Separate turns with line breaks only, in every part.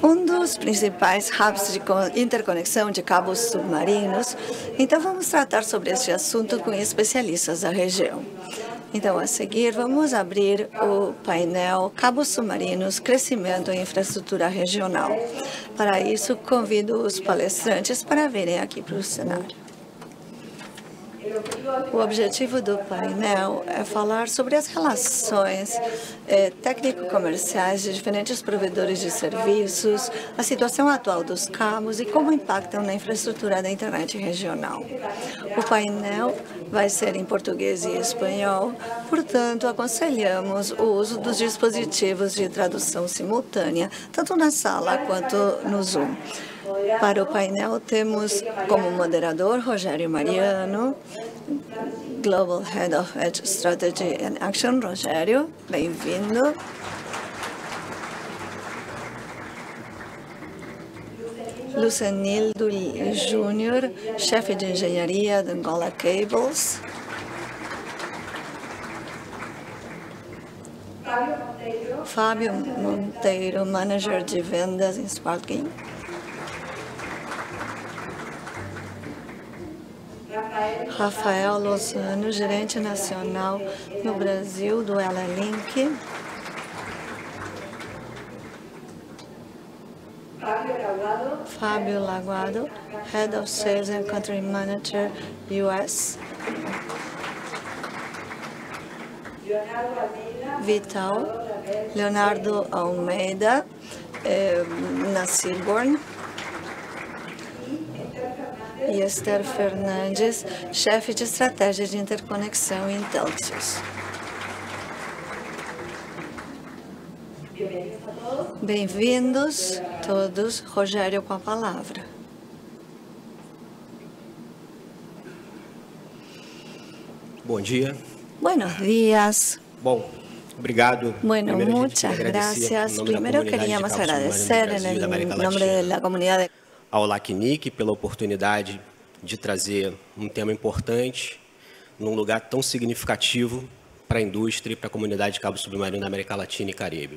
um dos principais hubs de interconexão de cabos submarinos. Então, vamos tratar sobre este assunto com especialistas da região. Então, a seguir, vamos abrir o painel Cabos Submarinos, Crescimento e Infraestrutura Regional. Para isso, convido os palestrantes para virem aqui para o cenário. O objetivo do painel é falar sobre as relações técnico-comerciais de diferentes provedores de serviços, a situação atual dos cabos e como impactam na infraestrutura da internet regional. O painel vai ser em português e espanhol, portanto, aconselhamos o uso dos dispositivos de tradução simultânea, tanto na sala quanto no Zoom. Para o painel, temos como moderador Rogério Mariano, Global Head of Edge Strategy and Action. Rogério, bem-vindo. Lucenildo Júnior, chefe de engenharia da Angola Cables. Fábio Monteiro, manager de vendas em Sparking. Rafael Lozano, gerente nacional no Brasil do Ela Link. Fábio Laguado, Head of Sales and Country Manager, US. Leonardo Almeida, na Seaborn. E Esther Fernandes, chefe de estratégia de interconexão em Telxius. Bem-vindos todos. Rogério com a palavra.
Bom dia.
Buenos días.
Bom, obrigado.
Bueno, muchas gracias. Primero queríamos agradecer en el nombre de la comunidad
ao LACNIC pela oportunidade de trazer um tema importante num lugar tão significativo para a indústria e para a comunidade de cabo submarino da América Latina e Caribe.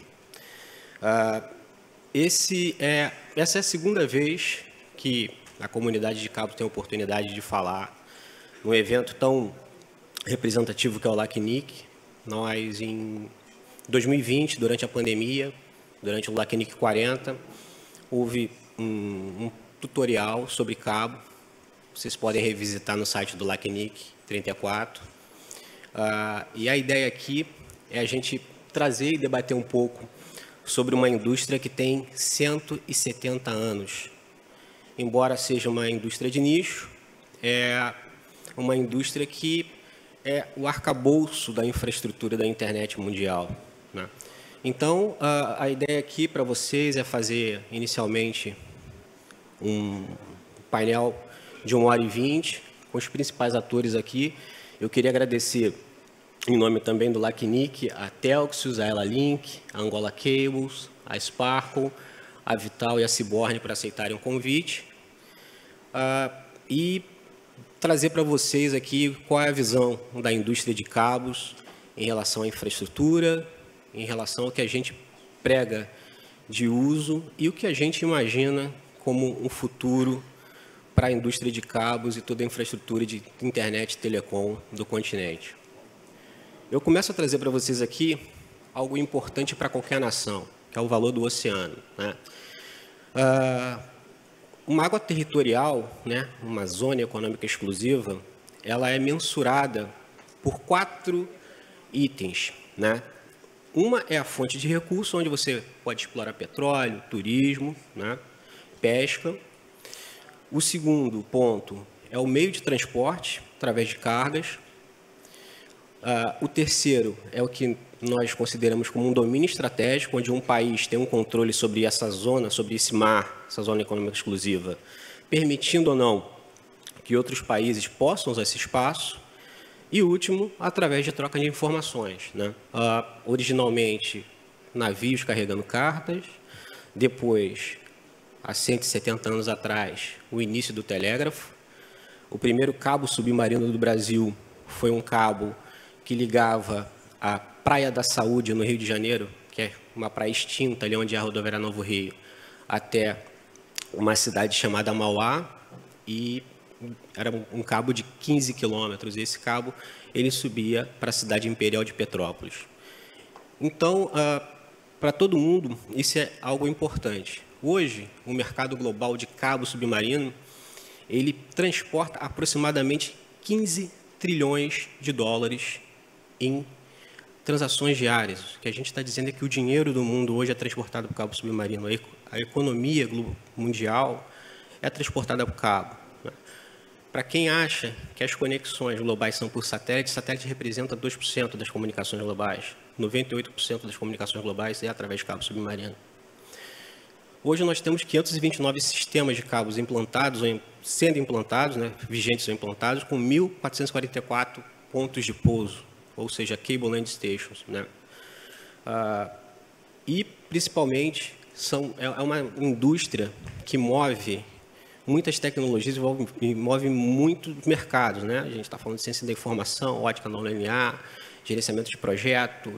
Essa é a segunda vez que a comunidade de cabo tem a oportunidade de falar num evento tão representativo que é o LACNIC. Nós, em 2020, durante a pandemia, durante o LACNIC 40, houve um tutorial sobre cabo. Vocês podem revisitar no site do LACNIC 34. E a ideia aqui é a gente trazer e debater um pouco sobre uma indústria que tem 170 anos. Embora seja uma indústria de nicho, é uma indústria que é o arcabouço da infraestrutura da internet mundial, né? Então, a ideia aqui para vocês é fazer, inicialmente, um painel de 1h20, com os principais atores aqui. Eu queria agradecer, em nome também do LACNIC, a Telxius, a Ela Link, a Angola Cables, a Sparkle, a Vital e a Seaborn por aceitarem o convite. E trazer para vocês aqui qual é a visão da indústria de cabos em relação à infraestrutura, em relação ao que a gente prega de uso e o que a gente imagina como um futuro para a indústria de cabos e toda a infraestrutura de internet e telecom do continente. Eu começo a trazer para vocês aqui algo importante para qualquer nação, que é o valor do oceano, né? Uma água territorial, né, uma zona econômica exclusiva, ela é mensurada por 4 itens, né? Uma é a fonte de recurso, onde você pode explorar petróleo, turismo, né, pesca. O segundo ponto é o meio de transporte, através de cargas. O terceiro é o que nós consideramos como um domínio estratégico, onde um país tem um controle sobre essa zona, sobre esse mar, essa zona econômica exclusiva, permitindo ou não que outros países possam usar esse espaço. E último, através de troca de informações, né? Originalmente, navios carregando cartas, depois, há 170 anos atrás, o início do telégrafo. O primeiro cabo submarino do Brasil foi um cabo que ligava a Praia da Saúde, no Rio de Janeiro, que é uma praia extinta, ali onde é a rodoviária Novo Rio, até uma cidade chamada Mauá, e era um cabo de 15 quilômetros. Esse cabo ele subia para a cidade imperial de Petrópolis. Então, para todo mundo, isso é algo importante. Hoje, o mercado global de cabo submarino, ele transporta aproximadamente 15 trilhões de dólares em transações diárias. O que a gente está dizendo é que o dinheiro do mundo hoje é transportado por cabo submarino. A economia mundial é transportada por cabo. Para quem acha que as conexões globais são por satélite, satélite representa 2% das comunicações globais. 98% das comunicações globais é através de cabo submarino. Hoje nós temos 529 sistemas de cabos implantados, ou sendo implantados, né, vigentes ou implantados, com 1.444 pontos de pouso, ou seja, cable land stations, né? E, principalmente, é uma indústria que move muitas tecnologias, move muitos mercados, né? A gente está falando de ciência da informação, ótica não linear, gerenciamento de projeto,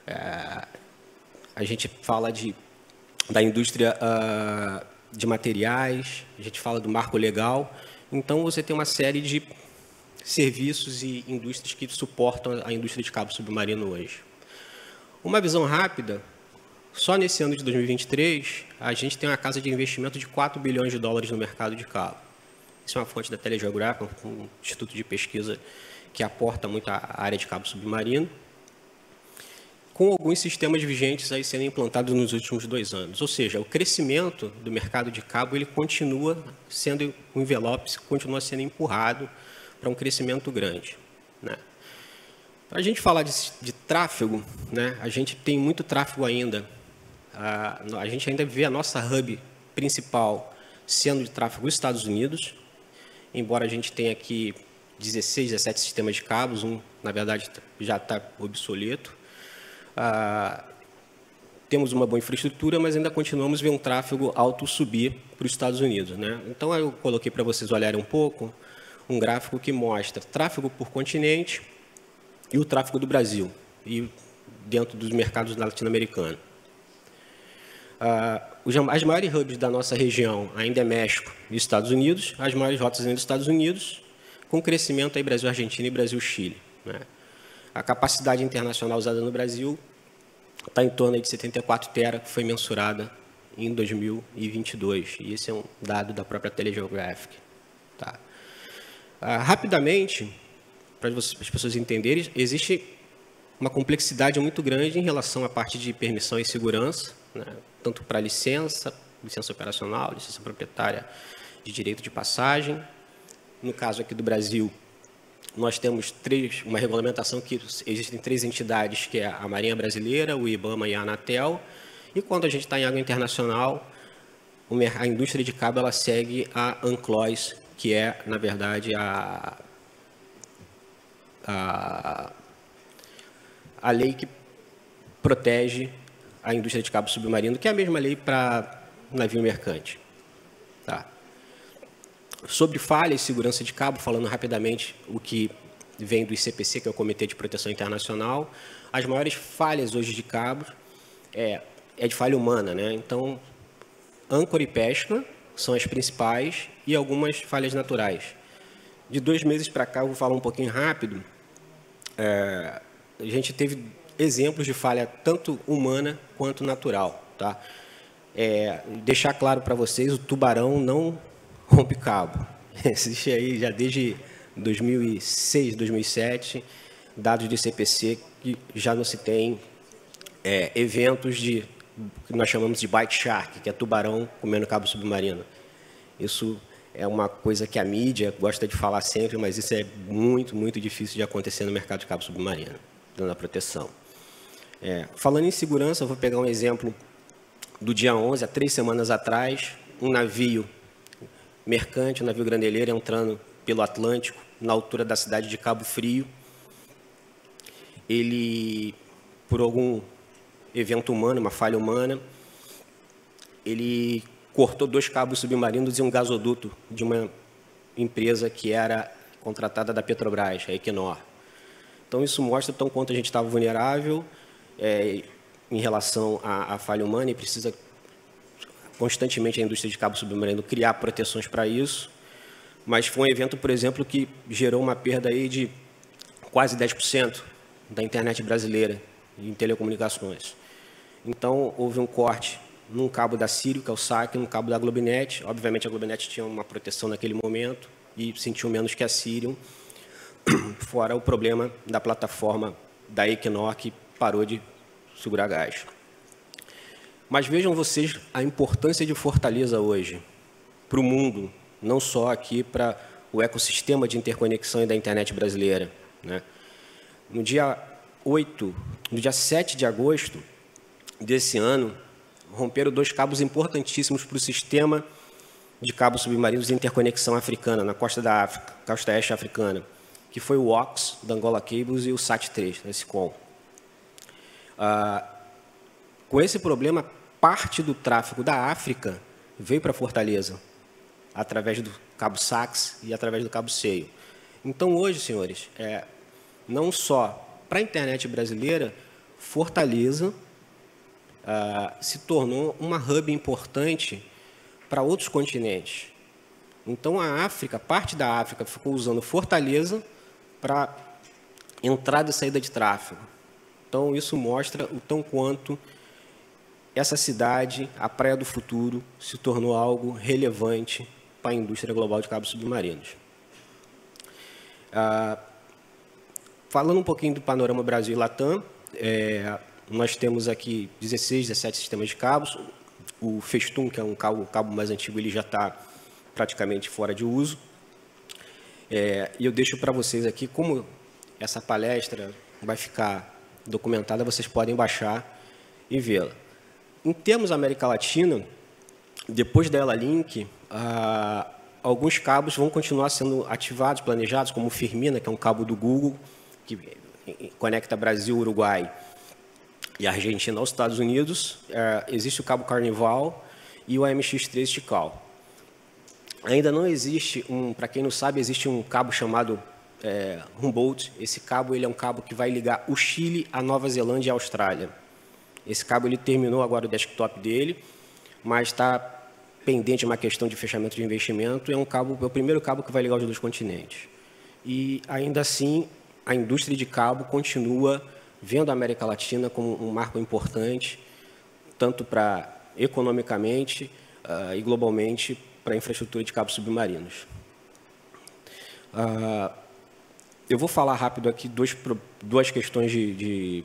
a gente fala da indústria de materiais, a gente fala do marco legal. Então, você tem uma série de serviços e indústrias que suportam a indústria de cabo submarino hoje. Uma visão rápida, só nesse ano de 2023, a gente tem uma casa de investimento de 4 bilhões de dólares no mercado de cabo. Isso é uma fonte da Telegeográfica, um instituto de pesquisa que aporta muito à área de cabo submarino, com alguns sistemas vigentes aí sendo implantados nos últimos 2 anos. Ou seja, o crescimento do mercado de cabo ele continua sendo, o envelope continua sendo empurrado para um crescimento grande, né? Para a gente falar de tráfego, né, a gente tem muito tráfego ainda. A gente ainda vê a nossa hub principal sendo de tráfego dos Estados Unidos, embora a gente tenha aqui 16, 17 sistemas de cabos, na verdade, já está obsoleto. Temos uma boa infraestrutura, mas ainda continuamos a ver um tráfego alto subir para os Estados Unidos, né? Então, eu coloquei para vocês olharem um pouco um gráfico que mostra tráfego por continente e o tráfego do Brasil, e dentro dos mercados latino-americanos. As maiores hubs da nossa região ainda é México e Estados Unidos, as maiores rotas ainda dos Estados Unidos, com crescimento aí Brasil-Argentina e Brasil-Chile, né? A capacidade internacional usada no Brasil está em torno de 74 tera, que foi mensurada em 2022, e esse é um dado da própria Telegeographic, tá? Rapidamente, para as pessoas entenderem, existe uma complexidade muito grande em relação à parte de permissão e segurança, né? Tanto para licença operacional, licença proprietária de direito de passagem. No caso aqui do Brasil, nós temos uma regulamentação que existem 3 entidades, que é a Marinha Brasileira, o IBAMA e a Anatel, e quando a gente está em água internacional, a indústria de cabo ela segue a UNCLOS, que é, na verdade, a lei que protege a indústria de cabo submarino, que é a mesma lei para navio mercante. Tá. Sobre falhas e segurança de cabo, falando rapidamente o que vem do ICPC, que é o Comitê de Proteção Internacional, as maiores falhas hoje de cabo é de falha humana, né? Então, âncora e pesca são as principais e algumas falhas naturais. De 2 meses para cá, eu vou falar um pouquinho rápido, a gente teve exemplos de falha tanto humana quanto natural, tá? Deixar claro para vocês, o tubarão não rompe cabo. Existe aí já desde 2006, 2007, dados de CPC que já não se tem eventos que nós chamamos de bite shark, que é tubarão comendo cabo submarino. Isso é uma coisa que a mídia gosta de falar sempre, mas isso é muito, muito difícil de acontecer no mercado de cabo submarino, dando a proteção. Falando em segurança, eu vou pegar um exemplo do dia 11, há 3 semanas atrás, um navio mercante, um navio graneleiro, entrando pelo Atlântico, na altura da cidade de Cabo Frio. Ele, por algum evento humano, uma falha humana, ele cortou 2 cabos submarinos e um gasoduto de uma empresa que era contratada da Petrobras, a Equinor. Então, isso mostra tão quanto a gente estava vulnerável em relação à falha humana, e precisa constantemente a indústria de cabo submarino criar proteções para isso, mas foi um evento, por exemplo, que gerou uma perda aí de quase 10% da internet brasileira em telecomunicações. Então, houve um corte num cabo da Cirio, que é o SAC, num cabo da Globinet. Obviamente, a Globinet tinha uma proteção naquele momento e sentiu menos que a Cirio, fora o problema da plataforma da Equinor, que parou de segurar gás. Mas vejam vocês a importância de Fortaleza hoje para o mundo, não só aqui para o ecossistema de interconexão e da internet brasileira, né? No dia 7 de agosto desse ano, romperam 2 cabos importantíssimos para o sistema de cabos submarinos de interconexão africana, na costa da África, costa oeste africana, que foi o OX, da Angola Cables, e o SAT-3, da SICOM. Com esse problema, parte do tráfego da África veio para Fortaleza, através do cabo SAX e através do cabo Seio. Então, hoje, senhores, não só para a internet brasileira, Fortaleza se tornou uma hub importante para outros continentes. Então, a África, parte da África, ficou usando Fortaleza para entrada e saída de tráfego. Então, isso mostra o tão quanto essa cidade, a Praia do Futuro, se tornou algo relevante para a indústria global de cabos submarinos. Falando um pouquinho do panorama Brasil e Latam, nós temos aqui 16, 17 sistemas de cabos. O Festum, que é o cabo mais antigo, ele já está praticamente fora de uso. E eu deixo para vocês aqui, como essa palestra vai ficar documentada, vocês podem baixar e vê-la. Em termos da América Latina, depois da Ela-Link, alguns cabos vão continuar sendo ativados, planejados, como o Firmina, que é um cabo do Google, que conecta Brasil, Uruguai e Argentina aos Estados Unidos. Existe o cabo Carnival e o AMX-3 Tikal. Ainda não existe, para quem não sabe, existe um cabo chamado Humboldt. Esse cabo ele é um cabo que vai ligar o Chile à Nova Zelândia e à Austrália. Esse cabo ele terminou agora o desktop dele, mas está pendente uma questão de fechamento de investimento. É o primeiro cabo que vai ligar os 2 continentes. E, ainda assim, a indústria de cabo continua vendo a América Latina como um marco importante, tanto para economicamente e globalmente para a infraestrutura de cabos submarinos. Eu vou falar rápido aqui duas questões de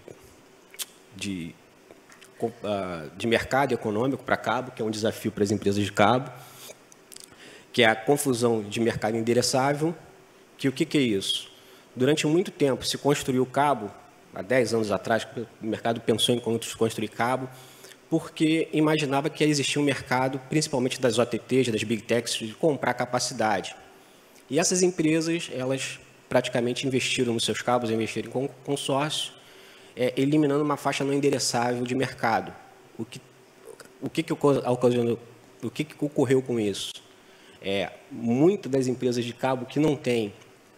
mercado econômico para cabo, que é um desafio para as empresas de cabo, que é a confusão de mercado endereçável, que o que é isso? Durante muito tempo se construiu cabo, há 10 anos atrás, o mercado pensou em construir cabo, porque imaginava que existia um mercado, principalmente das OTTs, das Big Techs, de comprar capacidade. E essas empresas, elas praticamente investiram nos seus cabos, investiram em consórcio, eliminando uma faixa não endereçável de mercado. O que ocorreu com isso? Muitas das empresas de cabo que não têm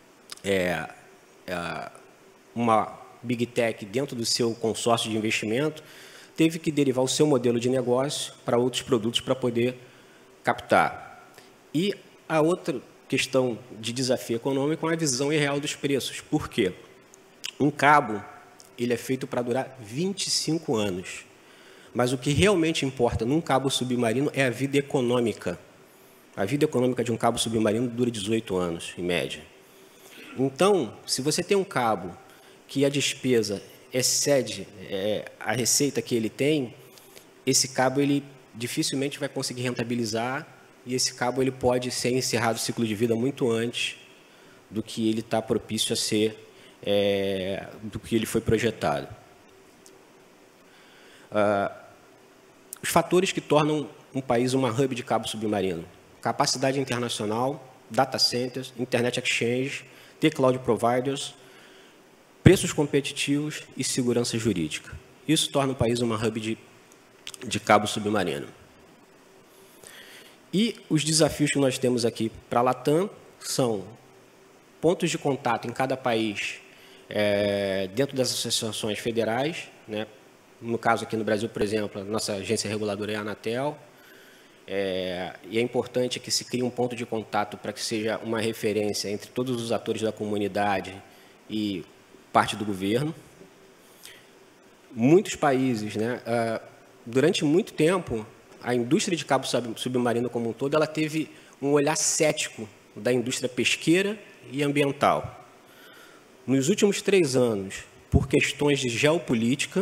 uma Big Tech dentro do seu consórcio de investimento, teve que derivar o seu modelo de negócio para outros produtos para poder captar. E a outra questão de desafio econômico é a visão irreal dos preços. Por quê? Um cabo ele é feito para durar 25 anos. Mas o que realmente importa num cabo submarino é a vida econômica. A vida econômica de um cabo submarino dura 18 anos, em média. Então, se você tem um cabo que a despesa excede a receita que ele tem, esse cabo ele dificilmente vai conseguir rentabilizar e esse cabo ele pode ser encerrado o ciclo de vida muito antes do que ele está propício a ser, do que ele foi projetado. Os fatores que tornam um país uma hub de cabo submarino: capacidade internacional, data centers, internet exchange, ter cloud providers, preços competitivos e segurança jurídica. Isso torna o país uma hub de cabo submarino. E os desafios que nós temos aqui para a Latam são pontos de contato em cada país, dentro das associações federais, né? No caso aqui no Brasil, por exemplo, a nossa agência reguladora é a Anatel, e é importante que se crie um ponto de contato para que seja uma referência entre todos os atores da comunidade e parte do governo. Muitos países, né, durante muito tempo, a indústria de cabo submarino como um todo, ela teve um olhar cético da indústria pesqueira e ambiental. Nos últimos 3 anos, por questões de geopolítica,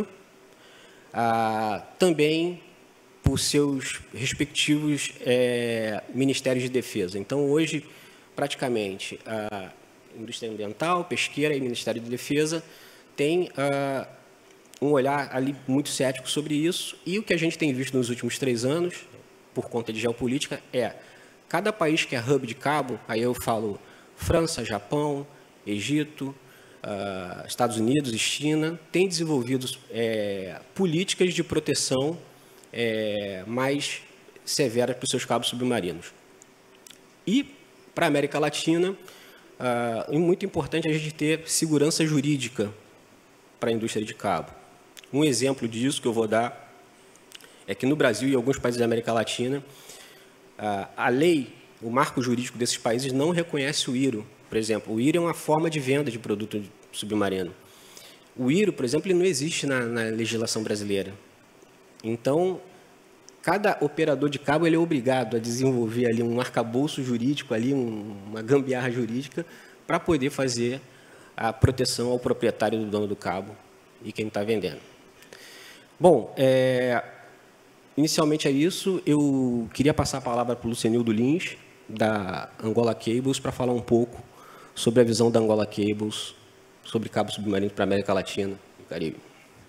também por seus respectivos ministérios de defesa. Então, hoje, praticamente, a indústria ambiental, pesqueira e Ministério de Defesa têm um olhar ali muito cético sobre isso, e o que a gente tem visto nos últimos 3 anos, por conta de geopolítica, cada país que é hub de cabo, aí eu falo França, Japão, Egito, Estados Unidos e China, tem desenvolvido políticas de proteção mais severas para os seus cabos submarinos. E, para a América Latina, é muito importante a gente ter segurança jurídica para a indústria de cabo. Um exemplo disso que eu vou dar é que no Brasil e em alguns países da América Latina, a lei, o marco jurídico desses países não reconhece o IRO. Por exemplo, o IRO é uma forma de venda de produto submarino. O IRO, por exemplo, ele não existe na legislação brasileira. Então, cada operador de cabo ele é obrigado a desenvolver ali um arcabouço jurídico, ali, uma gambiarra jurídica, para poder fazer a proteção ao proprietário do dono do cabo e quem está vendendo. Bom, inicialmente é isso. Eu queria passar a palavra para o Lucenildo Lins, da Angola Cables, para falar um pouco sobre a visão da Angola Cables sobre cabos submarinos para a América Latina e o Caribe.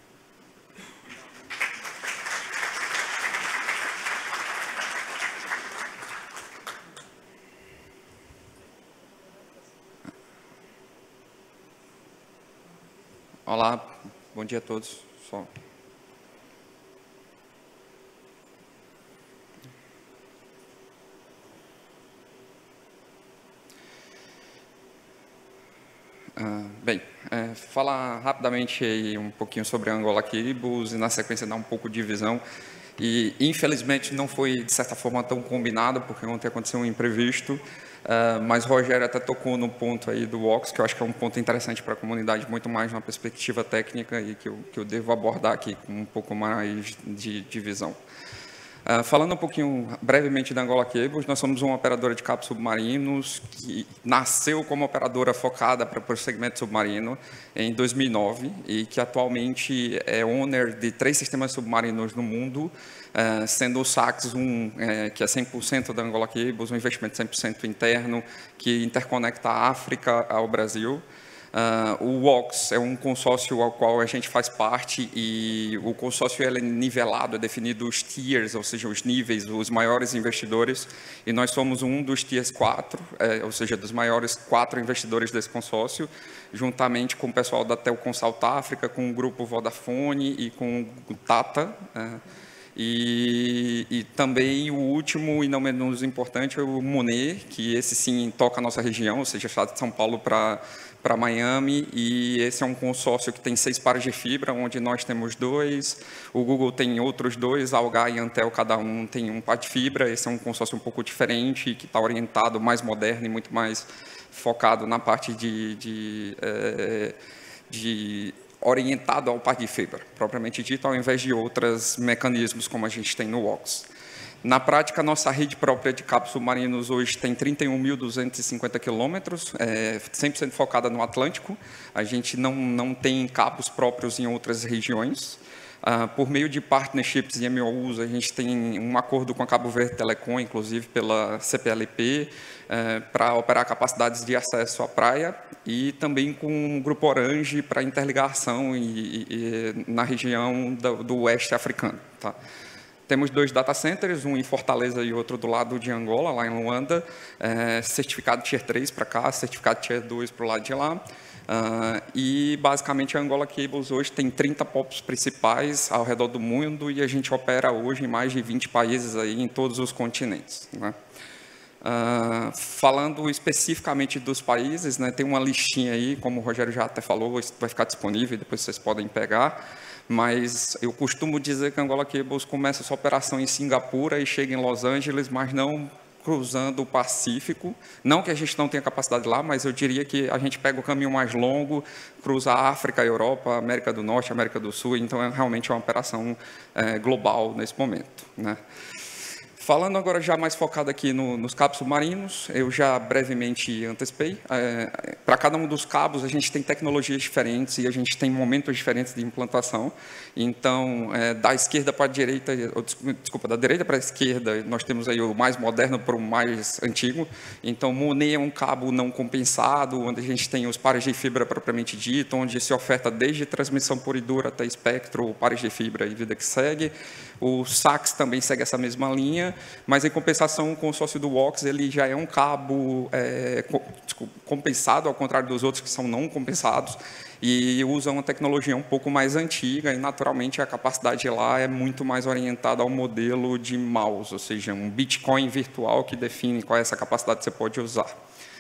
Olá, bom dia a todos. Bem, falar rapidamente aí um pouquinho sobre a Angola Cables e na sequência dar um pouco de visão. E infelizmente não foi de certa forma tão combinado, porque ontem aconteceu um imprevisto. Mas o Rogério até tocou no ponto aí do WOX, que eu acho que é um ponto interessante para a comunidade, muito mais na perspectiva técnica e que eu devo abordar aqui com um pouco mais de visão. Falando um pouquinho brevemente da Angola Cables, nós somos uma operadora de cabos submarinos que nasceu como operadora focada para o segmento submarino em 2009 e que atualmente é owner de 3 sistemas submarinos no mundo, sendo o SACS que é 100% da Angola Cables, um investimento 100% interno que interconecta a África ao Brasil. O WOX é um consórcio ao qual a gente faz parte e o consórcio é nivelado, é definido os tiers, ou seja, os níveis, os maiores investidores, e nós somos um dos tiers 4, ou seja, dos maiores 4 investidores desse consórcio, juntamente com o pessoal da Telcom South Africa, com o grupo Vodafone e com o Tata. E também o último e não menos importante é o Monet, que esse sim toca a nossa região, ou seja, estado de São Paulo para Miami, e esse é um consórcio que tem 6 pares de fibra, onde nós temos 2, o Google tem outros 2, a Algar e a Antel, cada um tem um par de fibra. Esse é um consórcio um pouco diferente, que está orientado, mais moderno e muito mais focado na parte orientado ao par de fibra, propriamente dito, ao invés de outros mecanismos como a gente tem no WOX. Na prática, nossa rede própria de cabos submarinos hoje tem 31.250 quilômetros, 100% focada no Atlântico. A gente não tem cabos próprios em outras regiões. Por meio de partnerships e MOUs, a gente tem um acordo com a Cabo Verde Telecom, inclusive pela CPLP, para operar capacidades de acesso à praia, e também com o Grupo Orange para interligação na região do oeste africano. Tá? Temos 2 data centers, um em Fortaleza e outro do lado de Angola, lá em Luanda, certificado Tier 3 para cá, certificado Tier 2 para o lado de lá. E, basicamente, a Angola Cables hoje tem 30 POPs principais ao redor do mundo e a gente opera hoje em mais de 20 países aí, em todos os continentes. Né? Falando especificamente dos países, né, tem uma listinha aí, como o Rogério já até falou, vai ficar disponível, depois vocês podem pegar. mas eu costumo dizer que a Angola Cables começa sua operação em Singapura e chega em Los Angeles, mas não cruzando o Pacífico. Não que a gente não tenha capacidade lá, mas eu diria que a gente pega o caminho mais longo, cruza a África, a Europa, a América do Norte, a América do Sul, então é realmente uma operação global nesse momento, né? Falando agora já mais focado aqui nos cabos submarinos, eu já brevemente antecipei. Para cada um dos cabos, a gente tem tecnologias diferentes e a gente tem momentos diferentes de implantação. Então, da esquerda para a direita, desculpa, da direita para a esquerda, nós temos aí o mais moderno para o mais antigo. Então, Monet é um cabo não compensado, onde a gente tem os pares de fibra propriamente dito, onde se oferta desde transmissão pura e dura até espectro, pares de fibra e vida que segue. O SAX também segue essa mesma linha, mas em compensação, o consórcio do WOX ele já é um cabo compensado, ao contrário dos outros que são não compensados, e usa uma tecnologia um pouco mais antiga, e naturalmente a capacidade lá é muito mais orientada ao modelo de mouse, ou seja, um Bitcoin virtual que define qual é essa capacidade que você pode usar.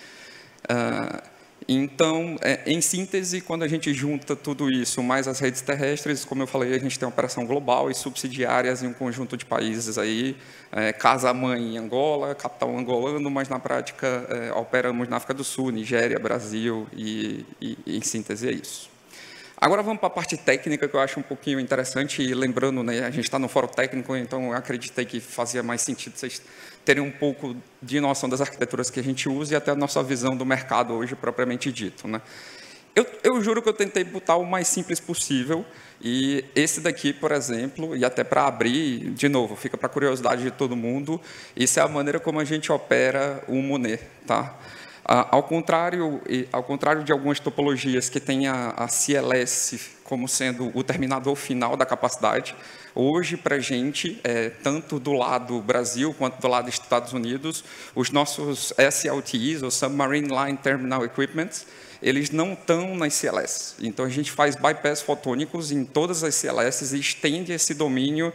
Então, em síntese, quando a gente junta tudo isso, mais as redes terrestres, como eu falei, a gente tem uma operação global e subsidiárias em um conjunto de países aí, casa-mãe em Angola, capital angolano, mas na prática operamos na África do Sul, Nigéria, Brasil e em síntese é isso. Agora vamos para a parte técnica, que eu acho um pouquinho interessante, e lembrando, né, a gente está no fórum técnico, então eu acreditei que fazia mais sentido vocês terem um pouco de noção das arquiteturas que a gente usa e até a nossa visão do mercado hoje, propriamente dito, né? Eu juro que eu tentei botar o mais simples possível, e esse daqui, por exemplo, e até para abrir, de novo, fica para a curiosidade de todo mundo, isso é a maneira como a gente opera o Monet, tá? Ao contrário de algumas topologias que têm a CLS como sendo o terminador final da capacidade, hoje, para a gente, tanto do lado Brasil quanto do lado Estados Unidos, os nossos SLTEs, ou Submarine Line Terminal Equipments, eles não estão nas CLS. Então, a gente faz bypass fotônicos em todas as CLS e estende esse domínio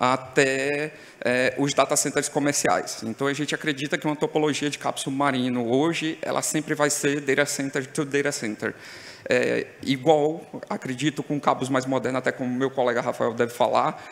até os data centers comerciais. Então, a gente acredita que uma topologia de cabo submarino, hoje, ela sempre vai ser data center to data center. Igual, acredito, com cabos mais modernos, até como meu colega Rafael deve falar,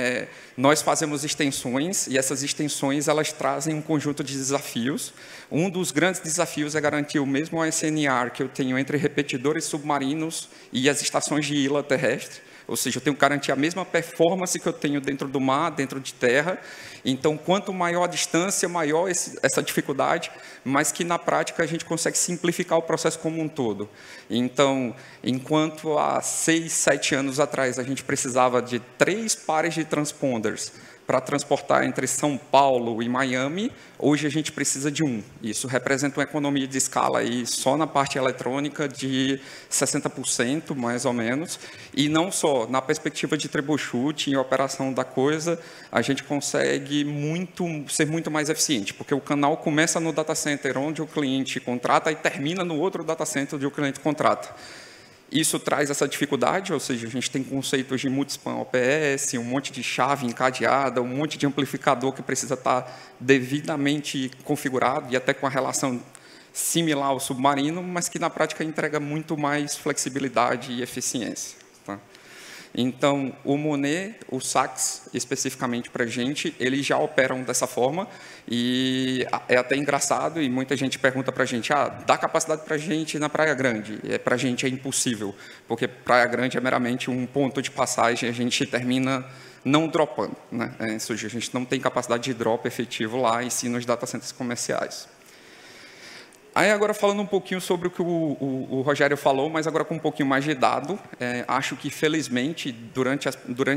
nós fazemos extensões, e essas extensões elas trazem um conjunto de desafios. Um dos grandes desafios é garantir o mesmo SNR que eu tenho entre repetidores submarinos e as estações de ilha terrestre. Ou seja, eu tenho que garantir a mesma performance que eu tenho dentro do mar, dentro de terra. Então, quanto maior a distância, maior essa dificuldade, mas que, na prática, a gente consegue simplificar o processo como um todo. Então, enquanto há 6, 7 anos atrás, a gente precisava de 3 pares de transponders para transportar entre São Paulo e Miami, hoje a gente precisa de 1. Isso representa uma economia de escala aí só na parte eletrônica de 60%, mais ou menos. E não só, na perspectiva de troubleshooting e operação da coisa, a gente consegue ser muito mais eficiente, porque o canal começa no data center onde o cliente contrata e termina no outro data center onde o cliente contrata. Isso traz essa dificuldade, ou seja, a gente tem conceitos de multispan OPS, um monte de chave encadeada, um monte de amplificador que precisa estar devidamente configurado e até com a relação similar ao submarino, mas que na prática entrega muito mais flexibilidade e eficiência. Tá? Então, o Monet, o SAX, especificamente para a gente, eles já operam dessa forma, e é até engraçado, e muita gente pergunta para a gente, dá capacidade para a gente na Praia Grande? Para a gente é impossível, porque Praia Grande é meramente um ponto de passagem, a gente termina não dropando, né? Ou seja, a gente não tem capacidade de drop efetivo lá, e sim nos data centers comerciais. Aí, agora, falando um pouquinho sobre o que o Rogério falou, mas agora com um pouquinho mais de dado, acho que, felizmente, durante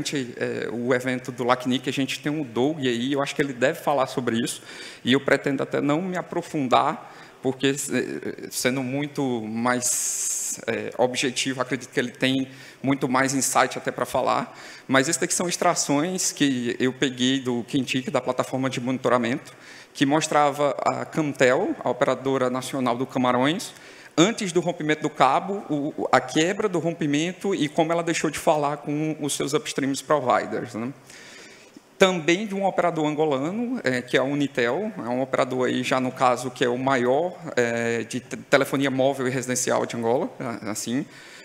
o evento do LACNIC, a gente tem um Doug aí, eu acho que ele deve falar sobre isso, e eu pretendo até não me aprofundar, porque, sendo muito mais objetivo, acredito que ele tem muito mais insight até para falar, mas essas daqui são extrações que eu peguei do Kintic, da plataforma de monitoramento, que mostrava a Camtel, a operadora nacional do Camarões, antes do rompimento do cabo, a quebra do rompimento e como ela deixou de falar com os seus upstream providers, né? Também de um operador angolano, que é a Unitel, é um operador aí já no caso que é o maior de telefonia móvel e residencial de Angola, assim.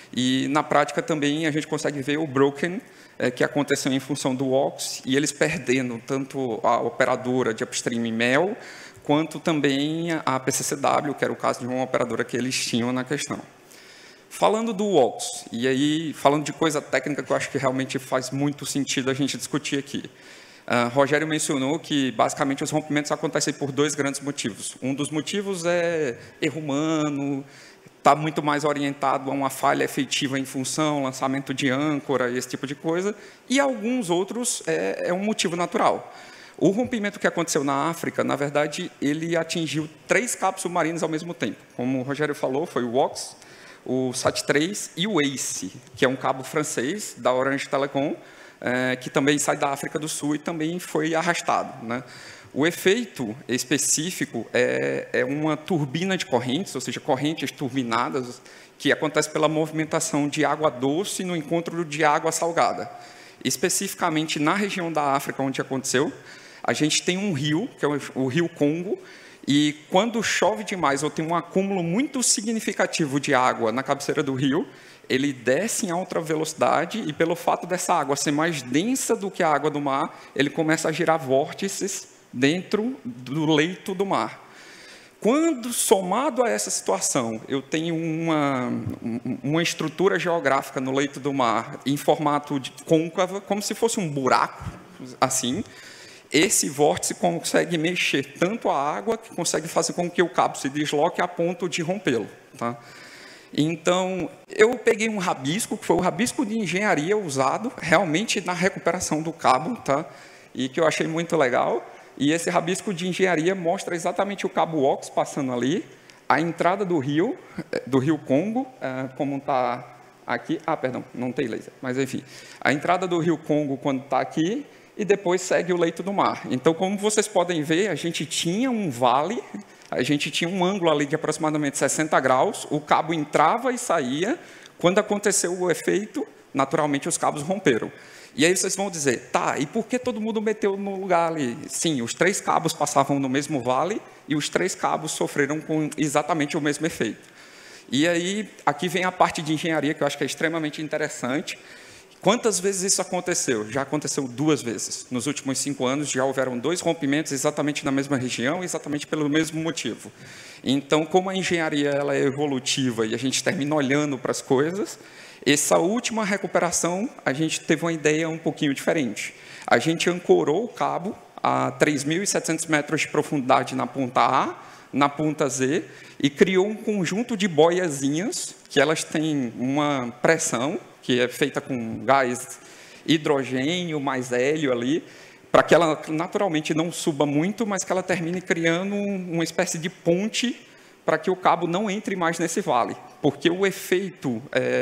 E, na prática, também a gente consegue ver o broken, que aconteceu em função do WOX, e eles perdendo tanto a operadora de upstream Mel, quanto também a PCCW, que era o caso de uma operadora que eles tinham na questão. Falando do WOX, e aí falando de coisa técnica que eu acho que realmente faz muito sentido a gente discutir aqui. Rogério mencionou que, basicamente, os rompimentos acontecem por 2 grandes motivos. Um dos motivos é erro humano, está muito mais orientado a uma falha efetiva em função, lançamento de âncora, esse tipo de coisa, e alguns outros é um motivo natural. O rompimento que aconteceu na África, na verdade, ele atingiu 3 cabos submarinos ao mesmo tempo. Como o Rogério falou, foi o WOX, o SAT-3 e o ACE, que é um cabo francês da Orange Telecom, que também sai da África do Sul e também foi arrastado, né? O efeito específico é uma turbina de correntes, ou seja, correntes turbinadas, que acontece pela movimentação de água doce no encontro de água salgada. Especificamente na região da África onde aconteceu, a gente tem um rio, que é o rio Congo, e quando chove demais ou tem um acúmulo muito significativo de água na cabeceira do rio, ele desce em alta velocidade e, pelo fato dessa água ser mais densa do que a água do mar, ele começa a girar vórtices dentro do leito do mar. Quando, somado a essa situação, eu tenho uma estrutura geográfica no leito do mar em formato de côncava, como se fosse um buraco, assim, esse vórtice consegue mexer tanto a água que consegue fazer com que o cabo se desloque a ponto de rompê-lo, tá? Então, eu peguei um rabisco, que foi o rabisco de engenharia usado realmente na recuperação do cabo, tá? E que eu achei muito legal. E esse rabisco de engenharia mostra exatamente o cabo WOX passando ali, a entrada do rio Congo, como está aqui. Perdão, não tem laser, mas enfim. A entrada do rio Congo quando está aqui, e depois segue o leito do mar. Então, como vocês podem ver, a gente tinha um vale, a gente tinha um ângulo ali de aproximadamente 60 graus, o cabo entrava e saía. Quando aconteceu o efeito, naturalmente os cabos romperam. E aí vocês vão dizer, tá, e por que todo mundo meteu no lugar ali? Sim, os 3 cabos passavam no mesmo vale e os 3 cabos sofreram com exatamente o mesmo efeito. E aí, aqui vem a parte de engenharia, que eu acho que é extremamente interessante. Quantas vezes isso aconteceu? Já aconteceu 2 vezes. Nos últimos 5 anos, já houveram 2 rompimentos exatamente na mesma região, exatamente pelo mesmo motivo. Então, como a engenharia ela é evolutiva e a gente termina olhando para as coisas, essa última recuperação, a gente teve uma ideia um pouquinho diferente. A gente ancorou o cabo a 3.700 metros de profundidade na ponta A, na ponta Z, e criou um conjunto de boiazinhas, que elas têm uma pressão, que é feita com gás hidrogênio mais hélio ali, para que ela naturalmente não suba muito, mas que ela termine criando uma espécie de ponte para que o cabo não entre mais nesse vale, porque o efeito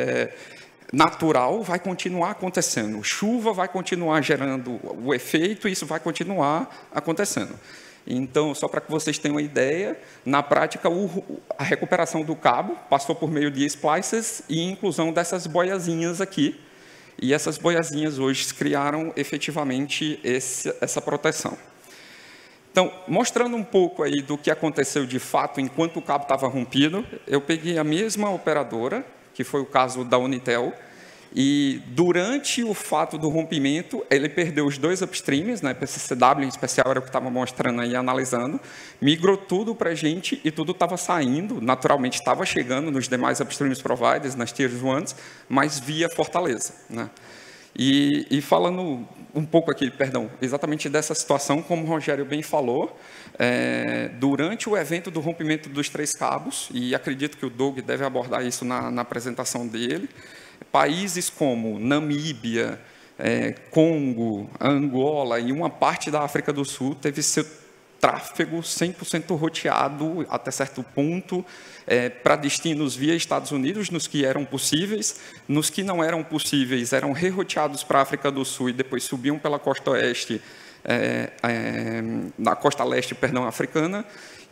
natural vai continuar acontecendo, chuva vai continuar gerando o efeito e isso vai continuar acontecendo. Então, só para que vocês tenham uma ideia, na prática, a recuperação do cabo passou por meio de splices e inclusão dessas boiazinhas aqui. E essas boiazinhas hoje criaram efetivamente essa proteção. Então, mostrando um pouco aí do que aconteceu de fato enquanto o cabo estava rompido, eu peguei a mesma operadora, que foi o caso da Unitel, e durante o fato do rompimento, ele perdeu os 2 upstreams, né, PCCW em especial era o que estava mostrando aí, analisando, migrou tudo para a gente e tudo estava saindo, naturalmente estava chegando nos demais upstreams providers, nas Tier 1, mas via Fortaleza, né? E falando um pouco aqui, perdão, exatamente dessa situação, como o Rogério bem falou, durante o evento do rompimento dos 3 cabos, e acredito que o Doug deve abordar isso na apresentação dele, países como Namíbia, Congo, Angola e uma parte da África do Sul teve seu tráfego 100% roteado até certo ponto para destinos via Estados Unidos, nos que eram possíveis, nos que não eram possíveis eram reroteados para a África do Sul e depois subiam pela costa oeste na costa leste, perdão, africana,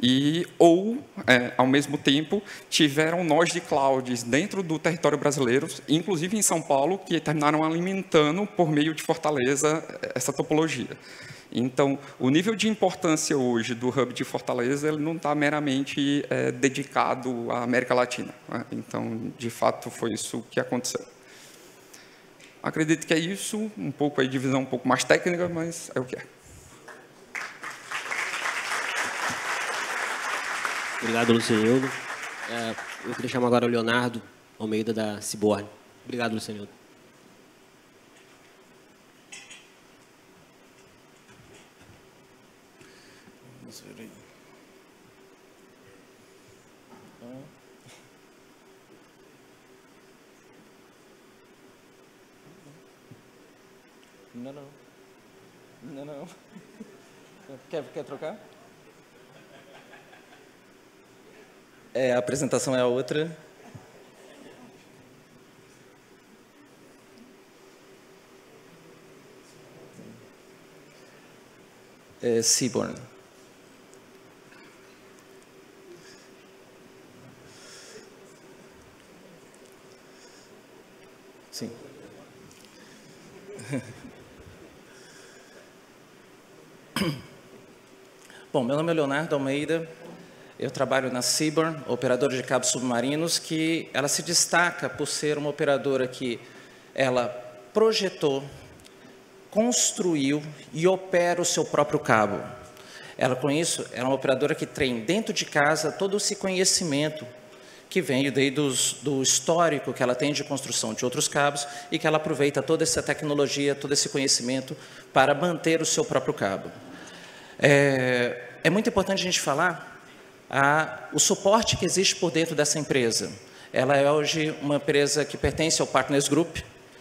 ao mesmo tempo, tiveram nós de clouds dentro do território brasileiro, inclusive em São Paulo, que terminaram alimentando, por meio de Fortaleza, essa topologia. Então, o nível de importância hoje do Hub de Fortaleza ele não está meramente dedicado à América Latina. Né? Então, de fato, foi isso que aconteceu. Acredito que é isso, um pouco aí de visão um pouco mais técnica, mas é o que é.
Obrigado, Lucianildo. Eu queria chamar agora o Leonardo Almeida, da Ciborne. Obrigado, Lucianildo.
Vamos ver aí. Não. Quer trocar? A apresentação é a outra. Ciborne. Sim. Bom, meu nome é Leonardo Almeida. Eu trabalho na Ciborne, operadora de cabos submarinos, que ela se destaca por ser uma operadora que ela projetou, construiu e opera o seu próprio cabo. Ela, com isso, é uma operadora que tem dentro de casa todo esse conhecimento que vem do histórico que ela tem de construção de outros cabos e que ela aproveita toda essa tecnologia, todo esse conhecimento para manter o seu próprio cabo. É muito importante a gente falar o suporte que existe por dentro dessa empresa. Ela é hoje uma empresa que pertence ao Partners Group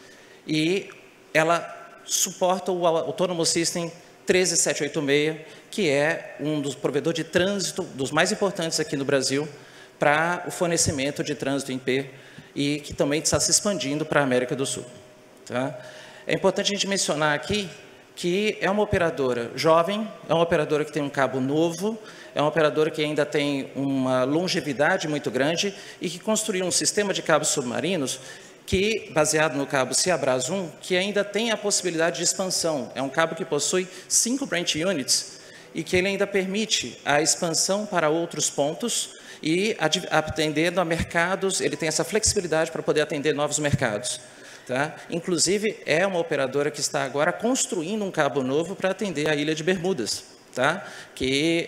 e ela suporta o Autonomous System 13786, que é um dos provedores de trânsito, dos mais importantes aqui no Brasil, para o fornecimento de trânsito em P e que também está se expandindo para a América do Sul. Tá? É importante a gente mencionar aqui que é uma operadora jovem, é uma operadora que tem um cabo novo, é uma operadora que ainda tem uma longevidade muito grande e que construiu um sistema de cabos submarinos que, baseado no cabo Ciabras 1, que ainda tem a possibilidade de expansão. É um cabo que possui 5 branch units e que ele ainda permite a expansão para outros pontos e atendendo a mercados, ele tem essa flexibilidade para poder atender novos mercados. Tá? Inclusive, é uma operadora que está agora construindo um cabo novo para atender a Ilha de Bermudas, tá? Que,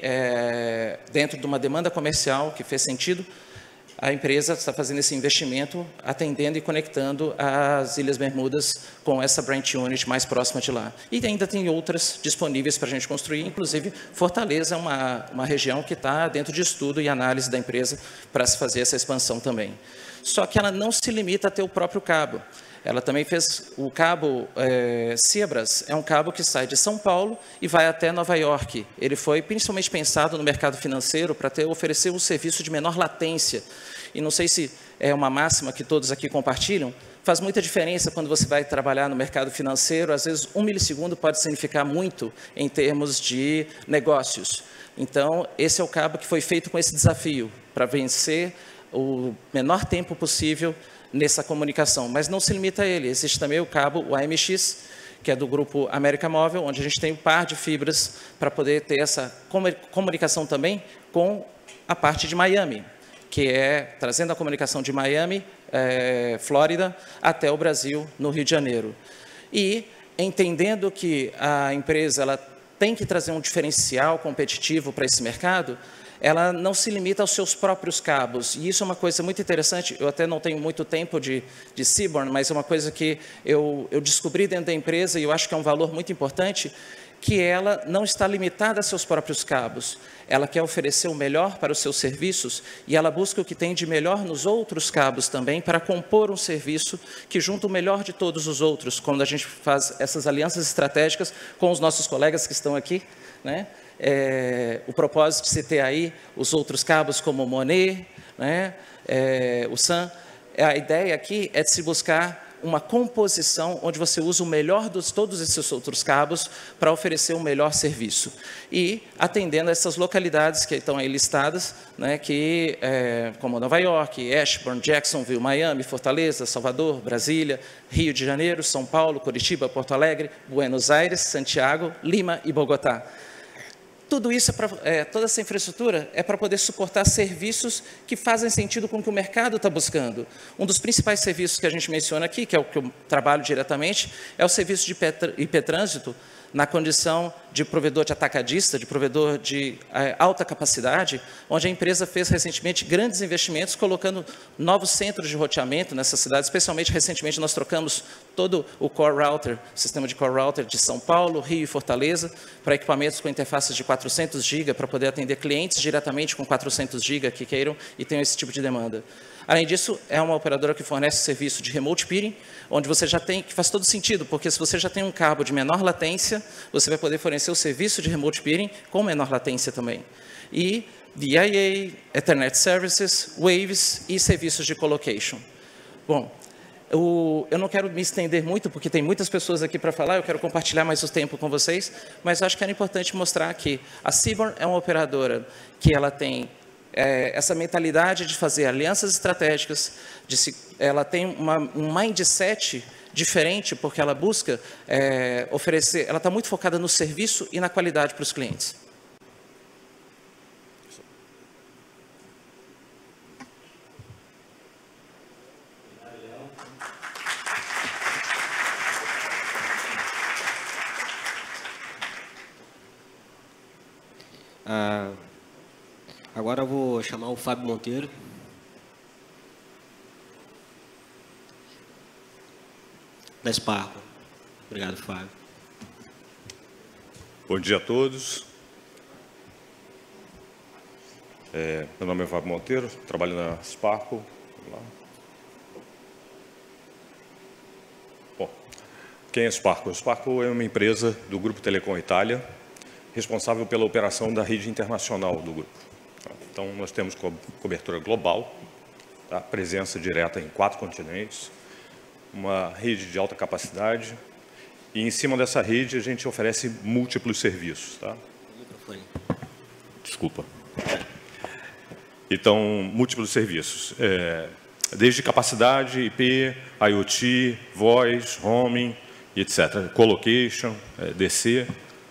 dentro de uma demanda comercial que fez sentido, a empresa está fazendo esse investimento, atendendo e conectando as Ilhas Bermudas com essa branch unit mais próxima de lá. E ainda tem outras disponíveis para a gente construir, inclusive Fortaleza é uma região que está dentro de estudo e análise da empresa para se fazer essa expansão também. Só que ela não se limita a ter o próprio cabo. Ela também fez o cabo Ciabras, é um cabo que sai de São Paulo e vai até Nova York. Ele foi principalmente pensado no mercado financeiro para oferecer um serviço de menor latência. E não sei se é uma máxima que todos aqui compartilham, faz muita diferença quando você vai trabalhar no mercado financeiro, às vezes 1 milissegundo pode significar muito em termos de negócios. Então, esse é o cabo que foi feito com esse desafio, para vencer o menor tempo possível nessa comunicação, mas não se limita a ele. Existe também o cabo, o AMX, que é do grupo América Móvel, onde a gente tem um par de fibras para poder ter essa comunicação também com a parte de Miami, que é trazendo a comunicação de Miami, Flórida, até o Brasil, no Rio de Janeiro. E entendendo que a empresa ela tem que trazer um diferencial competitivo para esse mercado, ela não se limita aos seus próprios cabos. E isso é uma coisa muito interessante. Eu até não tenho muito tempo de Ciborne, mas é uma coisa que eu descobri dentro da empresa e eu acho que é um valor muito importante, que ela não está limitada a seus próprios cabos. Ela quer oferecer o melhor para os seus serviços e ela busca o que tem de melhor nos outros cabos também para compor um serviço que junta o melhor de todos os outros, quando a gente faz essas alianças estratégicas com os nossos colegas que estão aqui, né? O propósito de se ter aí os outros cabos como o Monet, né? O SAN, a ideia aqui é de se buscar uma composição onde você usa o melhor de todos esses outros cabos para oferecer um melhor serviço. E atendendo a essas localidades que estão aí listadas, né, como Nova York, Ashburn, Jacksonville, Miami, Fortaleza, Salvador, Brasília, Rio de Janeiro, São Paulo, Curitiba, Porto Alegre, Buenos Aires, Santiago, Lima e Bogotá. Tudo isso, toda essa infraestrutura é para poder suportar serviços que fazem sentido com o que o mercado está buscando. Um dos principais serviços que a gente menciona aqui, que é o que eu trabalho diretamente, é o serviço de IP-trânsito, na condição de provedor de atacadista, de provedor de alta capacidade, onde a empresa fez recentemente grandes investimentos, colocando novos centros de roteamento nessa cidade. Especialmente, recentemente, nós trocamos todo o Core Router, o sistema de Core Router de São Paulo, Rio e Fortaleza, para equipamentos com interfaces de 400 GB, para poder atender clientes diretamente com 400 GB que queiram e tenham esse tipo de demanda. Além disso, é uma operadora que fornece serviço de remote peering, onde você já tem, que faz todo sentido, porque se você já tem um cabo de menor latência, você vai poder fornecer o serviço de remote peering com menor latência também. E DIA, Ethernet Services, Waves e serviços de colocation. Bom, eu não quero me estender muito, porque tem muitas pessoas aqui para falar, eu quero compartilhar mais o tempo com vocês, mas acho que era importante mostrar que a Seaborn é uma operadora que ela tem essa mentalidade de fazer alianças estratégicas, ela tem um mindset diferente, porque ela busca oferecer, ela está muito focada no serviço e na qualidade para os clientes.
Agora eu vou chamar o Fábio Monteiro. Da Sparco. Obrigado, Fábio.
Bom dia a todos. Meu nome é Fábio Monteiro, trabalho na Sparco. Bom, quem é a Sparco? A Sparco é uma empresa do Grupo Telecom Itália, responsável pela operação da rede internacional do grupo. Então, nós temos cobertura global, tá? Presença direta em 4 continentes, uma rede de alta capacidade, e em cima dessa rede a gente oferece múltiplos serviços. Tá? Desculpa. Então, múltiplos serviços, desde capacidade, IP, IoT, voice, roaming, etc. Colocation, DC,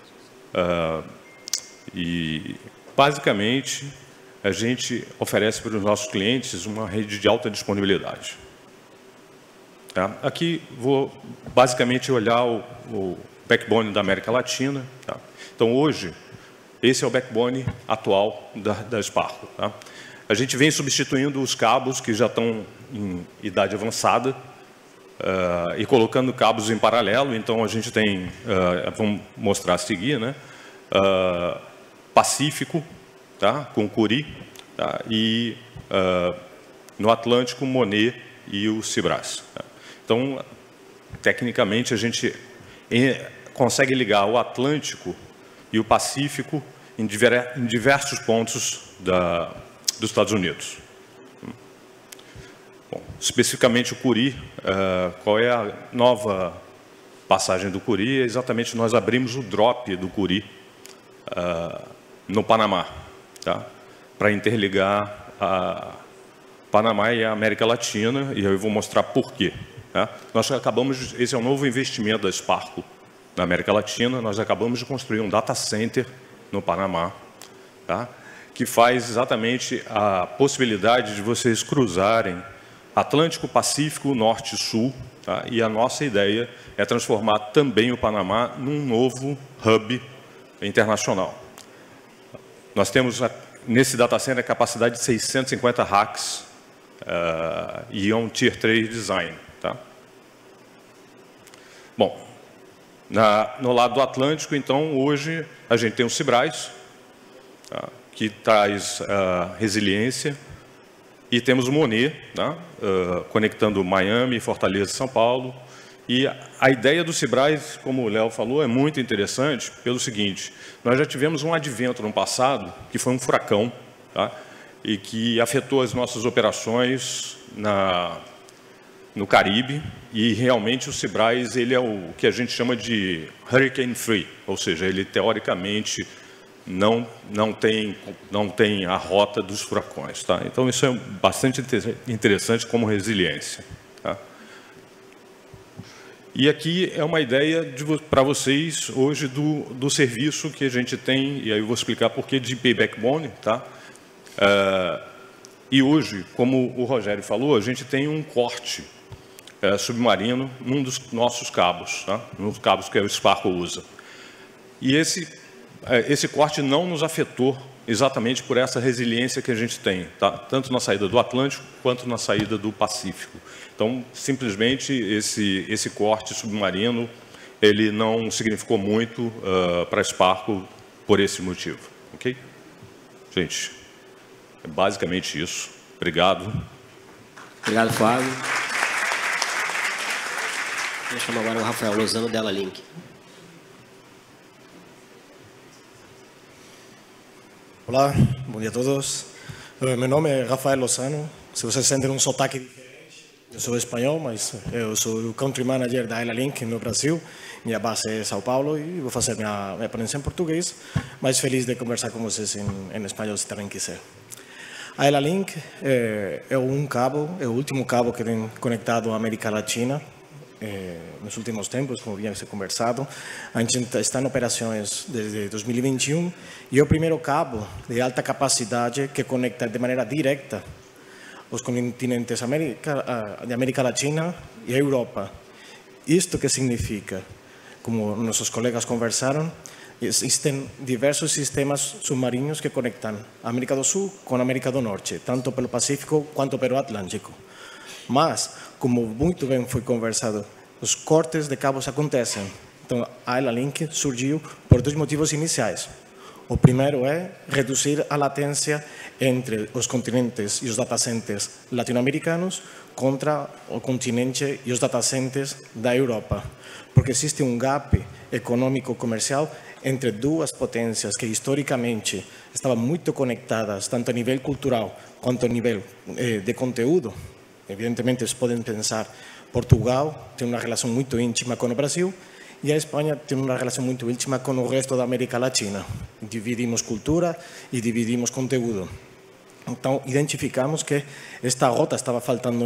e basicamente a gente oferece para os nossos clientes uma rede de alta disponibilidade. Tá? Aqui vou basicamente olhar o backbone da América Latina. Tá? Então, hoje, esse é o backbone atual da Sparco. Tá? A gente vem substituindo os cabos que já estão em idade avançada e colocando cabos em paralelo. Então, a gente tem, vamos mostrar a seguir, né? Pacífico, tá? Com Cury, tá? E no Atlântico, Monet e o Cibras. Tá? Então, tecnicamente, a gente consegue ligar o Atlântico e o Pacífico em diversos pontos dos Estados Unidos. Bom, especificamente o Cury, qual é a nova passagem do Cury? Exatamente, nós abrimos o drop do Cury no Panamá, tá? Para interligar a Panamá e a América Latina, e eu vou mostrar por quê. Tá? Nós acabamos, esse é um novo investimento da Sparco na América Latina, nós acabamos de construir um data center no Panamá, tá? Que faz exatamente a possibilidade de vocês cruzarem Atlântico, Pacífico, Norte e Sul, tá? E a nossa ideia é transformar também o Panamá num novo hub internacional. Nós temos nesse data center a capacidade de 650 racks e é um Tier 3 design. Tá? Bom, no lado do Atlântico, então, hoje a gente tem o Cibras, tá? Que traz resiliência, e temos o Monet, tá? Conectando Miami, Fortaleza e São Paulo. E a ideia do Cibras, como o Léo falou, é muito interessante pelo seguinte: nós já tivemos um advento no passado, que foi um furacão, tá? E que afetou as nossas operações no Caribe, e realmente o Seabras ele é o que a gente chama de hurricane free, ou seja, ele teoricamente não tem a rota dos furacões, tá? Então isso é bastante interessante como resiliência, tá? E aqui é uma ideia para vocês hoje do serviço que a gente tem, e aí eu vou explicar por que de backbone, tá? E hoje, como o Rogério falou, a gente tem um corte submarino num dos nossos cabos, tá? Nos cabos que o Sparkle usa. E esse corte não nos afetou exatamente por essa resiliência que a gente tem, tá? Tanto na saída do Atlântico quanto na saída do Pacífico. Então, simplesmente, esse corte submarino ele não significou muito para a Sparkle por esse motivo. Ok? Gente, é basicamente isso. Obrigado.
Obrigado, Fábio. Eu chamo agora o Rafael Lozano, dela Link.
Olá, bom dia a todos. Meu nome é Rafael Lozano. Se vocês sentem um sotaque diferente, eu sou espanhol, mas eu sou o Country Manager da Ela Link no Brasil. Minha base é São Paulo e vou fazer minha ponência em português, mas feliz de conversar com vocês em espanhol se também quiser. A Ela Link é o último cabo que tem conectado a América Latina. Nos últimos tempos, como havia se conversado, a gente está em operações desde 2021 e é o primeiro cabo de alta capacidade que conecta de maneira direta os continentes de América Latina e a Europa. Isto que significa, como nossos colegas conversaram, existem diversos sistemas submarinos que conectam a América do Sul com a América do Norte, tanto pelo Pacífico quanto pelo Atlântico. Mas, como muito bem foi conversado, os cortes de cabos acontecem. Então, a Ela Link surgiu por dois motivos iniciais. O primeiro é reduzir a latência entre os continentes e os data centers latino-americanos contra o continente e os data centers da Europa. Porque existe um gap econômico-comercial entre duas potências que historicamente estavam muito conectadas, tanto a nível cultural quanto a nível de conteúdo. Evidentemente, vocês podem pensar, Portugal tem uma relação muito íntima com o Brasil e a Espanha tem uma relação muito íntima com o resto da América Latina. Dividimos cultura e dividimos conteúdo. Então, identificamos que esta rota estava faltando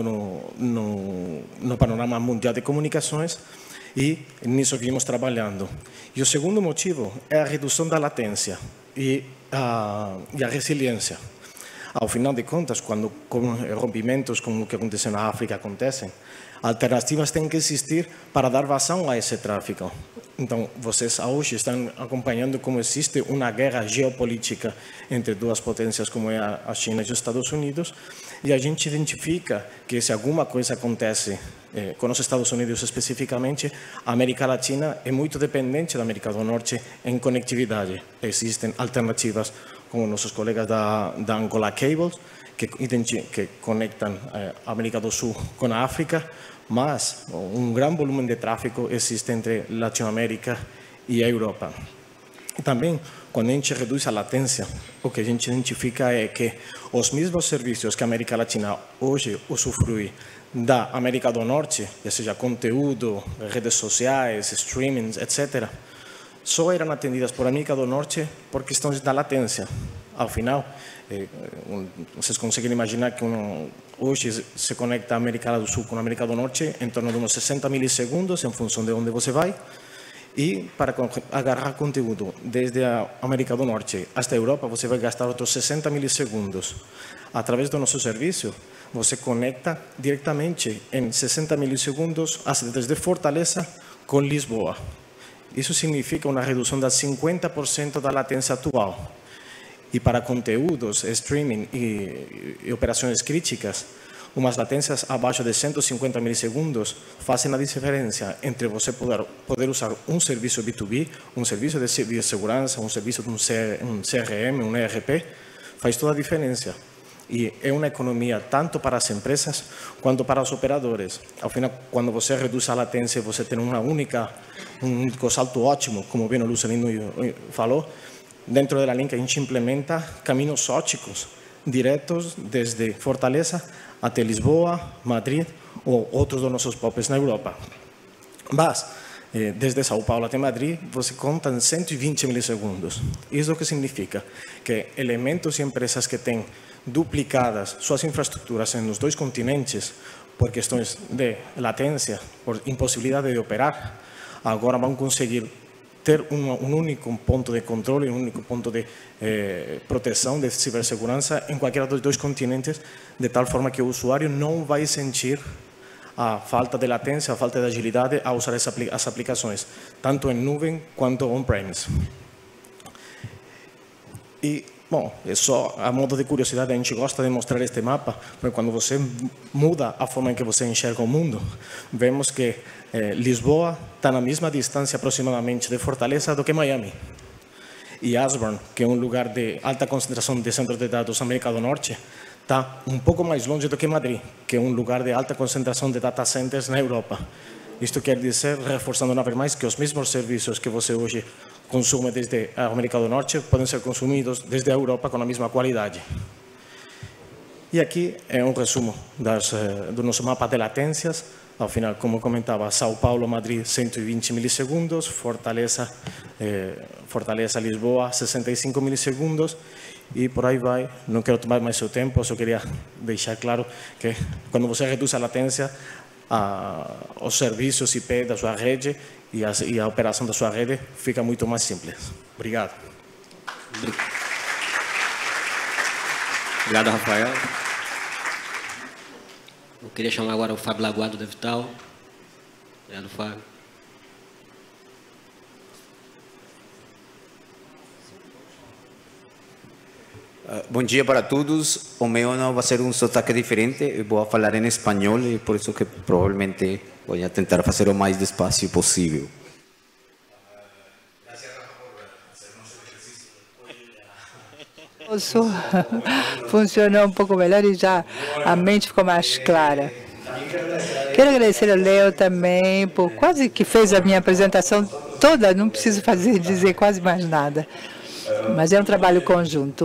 no panorama mundial de comunicações e nisso vimos trabalhando. E o segundo motivo é a redução da latência e a resiliência. Ao final de contas, quando rompimentos como o que aconteceu na África acontecem, alternativas têm que existir para dar vazão a esse tráfico. Então, vocês hoje estão acompanhando como existe uma guerra geopolítica entre duas potências como é a China e os Estados Unidos, e a gente identifica que se alguma coisa acontece com os Estados Unidos especificamente, a América Latina é muito dependente da América do Norte em conectividade. Existem alternativas como nossos colegas da Angola Cables, que conectam a América do Sul com a África, mas um grande volume de tráfego existe entre Latinoamérica e a Europa. E também, quando a gente reduz a latência, o que a gente identifica é que os mesmos serviços que a América Latina hoje usufrui da América do Norte, ou seja, conteúdo, redes sociais, streamings, etc., só eram atendidas por América do Norte por questões da latência. Ao final, vocês conseguem imaginar que hoje se conecta a América do Sul com a América do Norte em torno de uns 60 milissegundos, em função de onde você vai. E para agarrar conteúdo desde a América do Norte até a Europa, você vai gastar outros 60 milissegundos. Através do nosso serviço, você conecta diretamente em 60 milissegundos as cidades de Fortaleza com Lisboa. Isso significa uma redução de 50% da latência atual. E para conteúdos, streaming e operações críticas, umas latências abaixo de 150 milissegundos fazem a diferença entre você poder usar um serviço B2B, um serviço de segurança, um serviço de um CRM, um ERP, faz toda a diferença. E é uma economia tanto para as empresas quanto para os operadores. Ao final, quando você reduz a latência, você tem um único salto ótimo, como bem o Lucelino falou. Dentro da Link, a gente implementa caminhos óticos diretos desde Fortaleza até Lisboa, Madrid ou outros dos nossos POPs na Europa. Mas, desde São Paulo até Madrid, você conta em 120 milissegundos. Isso o que significa que elementos e empresas que têm duplicadas suas infraestruturas nos dois continentes por questões de latência, por impossibilidade de operar, agora vão conseguir ter um único ponto de controle, um único ponto de proteção, de cibersegurança em qualquer dos dois continentes, de tal forma que o usuário não vai sentir a falta de latência, a falta de agilidade a usar as aplicações, tanto em nuvem quanto on-premise. E, bom, é só a modo de curiosidade, a gente gosta de mostrar este mapa, porque quando você muda a forma em que você enxerga o mundo, vemos que Lisboa está na mesma distância aproximadamente de Fortaleza do que Miami. E Ashburn, que é um lugar de alta concentração de centros de dados na América do Norte, está um pouco mais longe do que Madrid, que é um lugar de alta concentração de data centers na Europa. Isto quer dizer, reforçando uma vez mais, que os mesmos serviços que você hoje consome desde a América do Norte podem ser consumidos desde a Europa com a mesma qualidade. E aqui é um resumo do nosso mapa de latências. Ao final, como comentava, São Paulo, Madrid, 120 milissegundos, Fortaleza, Lisboa, 65 milissegundos, e por aí vai. Não quero tomar mais seu tempo, só queria deixar claro que quando você reduz a latência, os serviços IP da sua rede e a operação da sua rede fica muito mais simples. Obrigado.
Obrigado, Rafael. Eu queria chamar agora o Fábio Laguado da Vital. Obrigado, Fábio.
Bom dia para todos. O meu não vai ser um sotaque diferente. Eu vou falar em espanhol e por isso que provavelmente vou tentar fazer o mais despacio possível.
Funcionou um pouco melhor e já a mente ficou mais clara. Quero agradecer ao Leo também por quase que fez a minha apresentação toda, não preciso dizer quase mais nada, mas é um trabalho conjunto.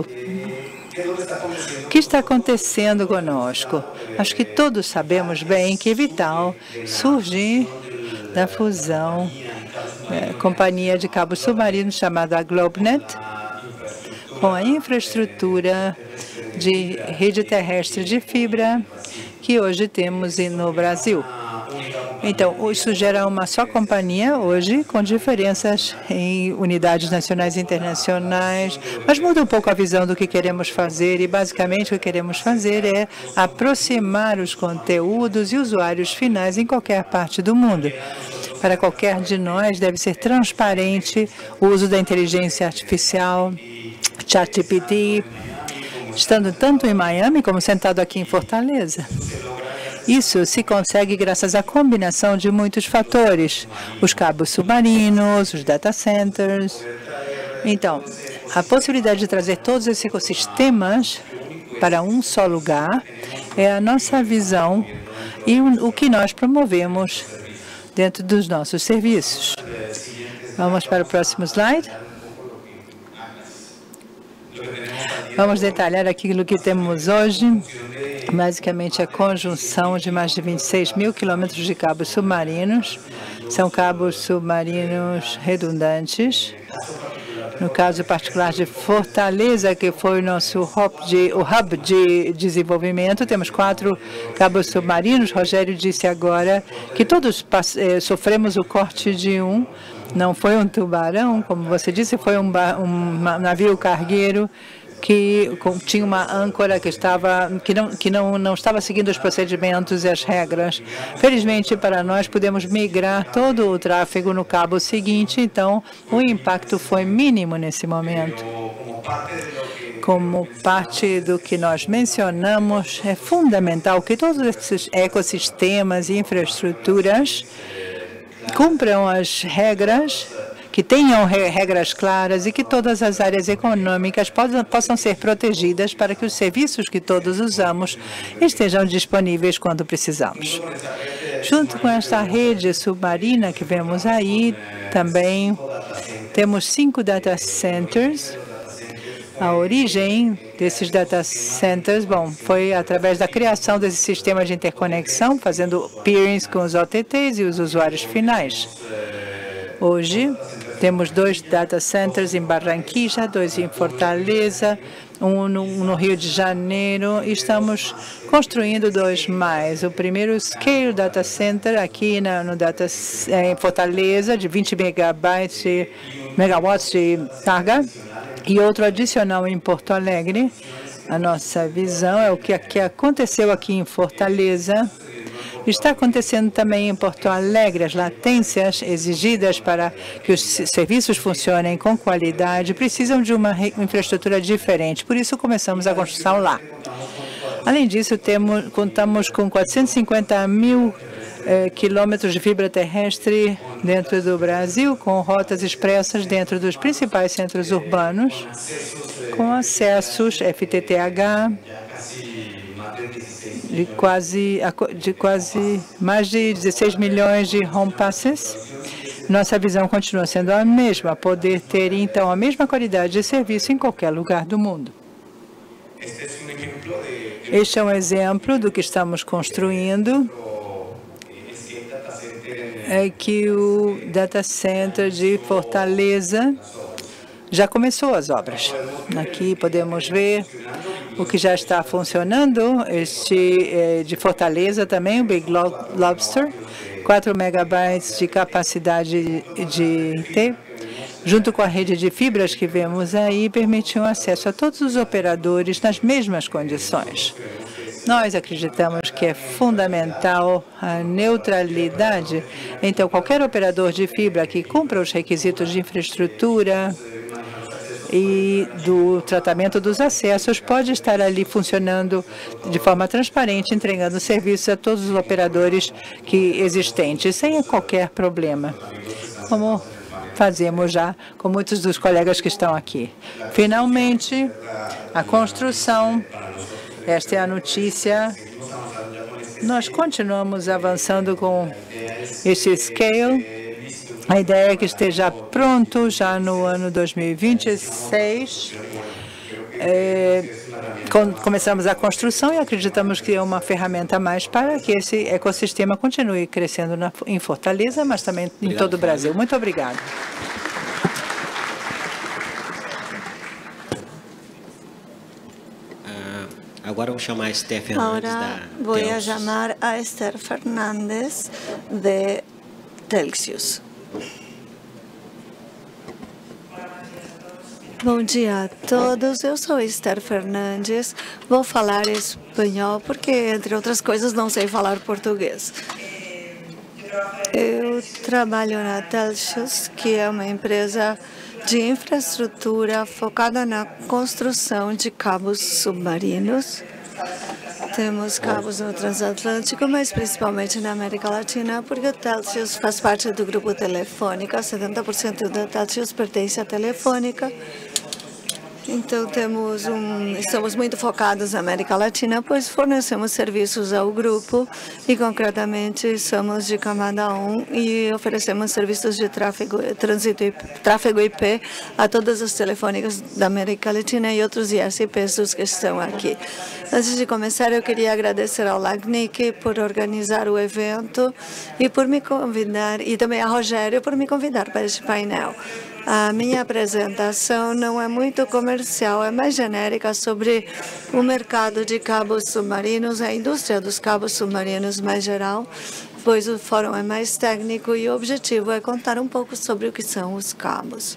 O que está acontecendo conosco? Acho que todos sabemos bem que Vital surge da fusão companhia de cabos submarinos chamada GlobeNet, com a infraestrutura de rede terrestre de fibra que hoje temos no Brasil. Então, isso gera uma só companhia hoje, com diferenças em unidades nacionais e internacionais, mas muda um pouco a visão do que queremos fazer e, basicamente, o que queremos fazer é aproximar os conteúdos e usuários finais em qualquer parte do mundo. Para qualquer de nós, deve ser transparente o uso da inteligência artificial, ChatGPT, estando tanto em Miami como sentado aqui em Fortaleza. Isso se consegue graças à combinação de muitos fatores, os cabos submarinos, os data centers. Então, a possibilidade de trazer todos esses ecossistemas para um só lugar é a nossa visão e o que nós promovemos dentro dos nossos serviços. Vamos para o próximo slide. Vamos detalhar aquilo que temos hoje. Basicamente, a conjunção de mais de 26 mil quilômetros de cabos submarinos. São cabos submarinos redundantes. No caso particular de Fortaleza, que foi o nosso hub de desenvolvimento, temos 4 cabos submarinos. Rogério disse agora que todos sofremos o corte de um. Não foi um tubarão, como você disse, foi um navio cargueiro que tinha uma âncora que não estava seguindo os procedimentos e as regras. Felizmente para nós, pudemos migrar todo o tráfego no cabo seguinte, então o impacto foi mínimo nesse momento. Como parte do que nós mencionamos, é fundamental que todos esses ecossistemas e infraestruturas cumpram as regras, que tenham regras claras e que todas as áreas econômicas possam ser protegidas para que os serviços que todos usamos estejam disponíveis quando precisamos. Junto com esta rede submarina que vemos aí, também temos 5 data centers, A origem desses data centers, bom, foi através da criação desse sistema de interconexão, fazendo peerings com os OTTs e os usuários finais. Hoje, temos 2 data centers em Barranquilla, 2 em Fortaleza, um no Rio de Janeiro, e estamos construindo 2 mais. O primeiro Scale Data Center aqui em Fortaleza, de 20 megawatts de carga, e outro adicional em Porto Alegre. A nossa visão é o que aconteceu aqui em Fortaleza. Está acontecendo também em Porto Alegre. As latências exigidas para que os serviços funcionem com qualidade precisam de uma infraestrutura diferente. Por isso, começamos a construção lá. Além disso, contamos com 450 mil quilômetros de fibra terrestre dentro do Brasil, com rotas expressas dentro dos principais centros urbanos, com acessos FTTH de quase mais de 16 milhões de home passes. Nossa visão continua sendo a mesma, poder ter, então, a mesma qualidade de serviço em qualquer lugar do mundo. Este é um exemplo do que estamos construindo. É que o data center de Fortaleza já começou as obras. Aqui podemos ver o que já está funcionando. Este de Fortaleza também, o Big Lobster, 4 megabytes de capacidade de T, junto com a rede de fibras que vemos aí, permitiu acesso a todos os operadores nas mesmas condições. Nós acreditamos que é fundamental a neutralidade. Então, qualquer operador de fibra que cumpra os requisitos de infraestrutura e do tratamento dos acessos pode estar ali funcionando de forma transparente, entregando serviços a todos os operadores existentes, sem qualquer problema, como fazemos já com muitos dos colegas que estão aqui. Finalmente, a construção. Esta é a notícia. Nós continuamos avançando com este Scale. A ideia é que esteja pronto já no ano 2026. Começamos a construção e acreditamos que é uma ferramenta a mais para que esse ecossistema continue crescendo em Fortaleza, mas também em todo o Brasil. Muito obrigado.
Agora vou chamar a Esther Fernandes
Ahora
da
voy a
Telxius.
llamar a Esther Fernández de Telxius. Bom dia a todos, eu sou Esther Fernandes, vou falar espanhol porque, entre outras coisas, não sei falar português. Eu trabalho na Telxius, que é uma empresa de infraestrutura focada na construção de cabos submarinos. Temos cabos no transatlântico, mas principalmente na América Latina, porque a Telxius faz parte do grupo Telefônica. 70% da Telxius pertence à Telefônica. Então, estamos muito focados na América Latina, pois fornecemos serviços ao grupo e, concretamente, somos de camada 1 e oferecemos serviços de tráfego IP a todas as telefônicas da América Latina e outros ISPs dos que estão aqui. Antes de começar, eu queria agradecer ao LACNIC por organizar o evento e por me convidar, e também a Rogério por me convidar para este painel. A minha apresentação não é muito comercial, é mais genérica sobre o mercado de cabos submarinos, a indústria dos cabos submarinos mais geral, pois o fórum é mais técnico e o objetivo é contar um pouco sobre o que são os cabos.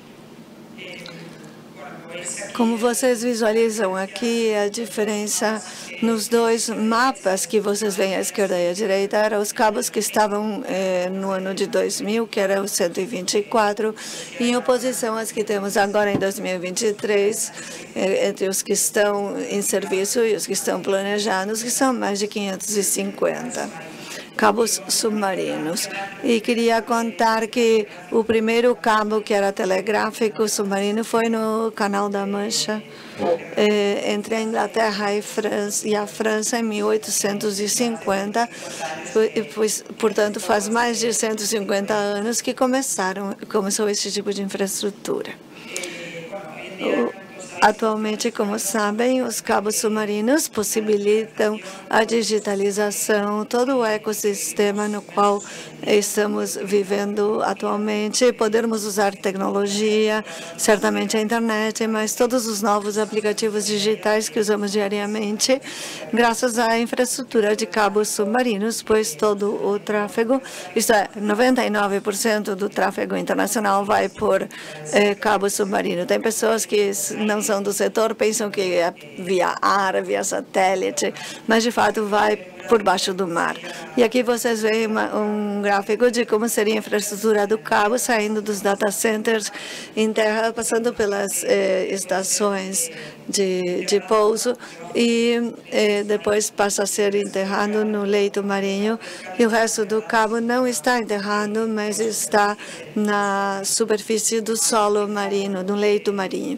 Como vocês visualizam aqui, a diferença nos 2 mapas que vocês veem à esquerda e à direita eram os cabos que estavam no ano de 2000, que eram os 124, em oposição às que temos agora em 2023, entre os que estão em serviço e os que estão planejados, que são mais de 550. Cabos submarinos. E queria contar que o primeiro cabo que era telegráfico submarino foi no Canal da Mancha, entre a Inglaterra e a França em 1850, portanto faz mais de 150 anos que começou esse tipo de infraestrutura. Atualmente, como sabem, os cabos submarinos possibilitam a digitalização, todo o ecossistema no qual estamos vivendo atualmente. Podermos usar tecnologia, certamente a internet, mas todos os novos aplicativos digitais que usamos diariamente, graças à infraestrutura de cabos submarinos, pois todo o tráfego, isto é, 99% do tráfego internacional vai por cabo submarino. Tem pessoas que não são do setor, pensam que é via ar, via satélite, mas de fato vai por baixo do mar. E aqui vocês veem um gráfico de como seria a infraestrutura do cabo, saindo dos data centers em terra, passando pelas estações de pouso e depois passa a ser enterrado no leito marinho. E o resto do cabo não está enterrado, mas está na superfície do solo marino, do leito marinho.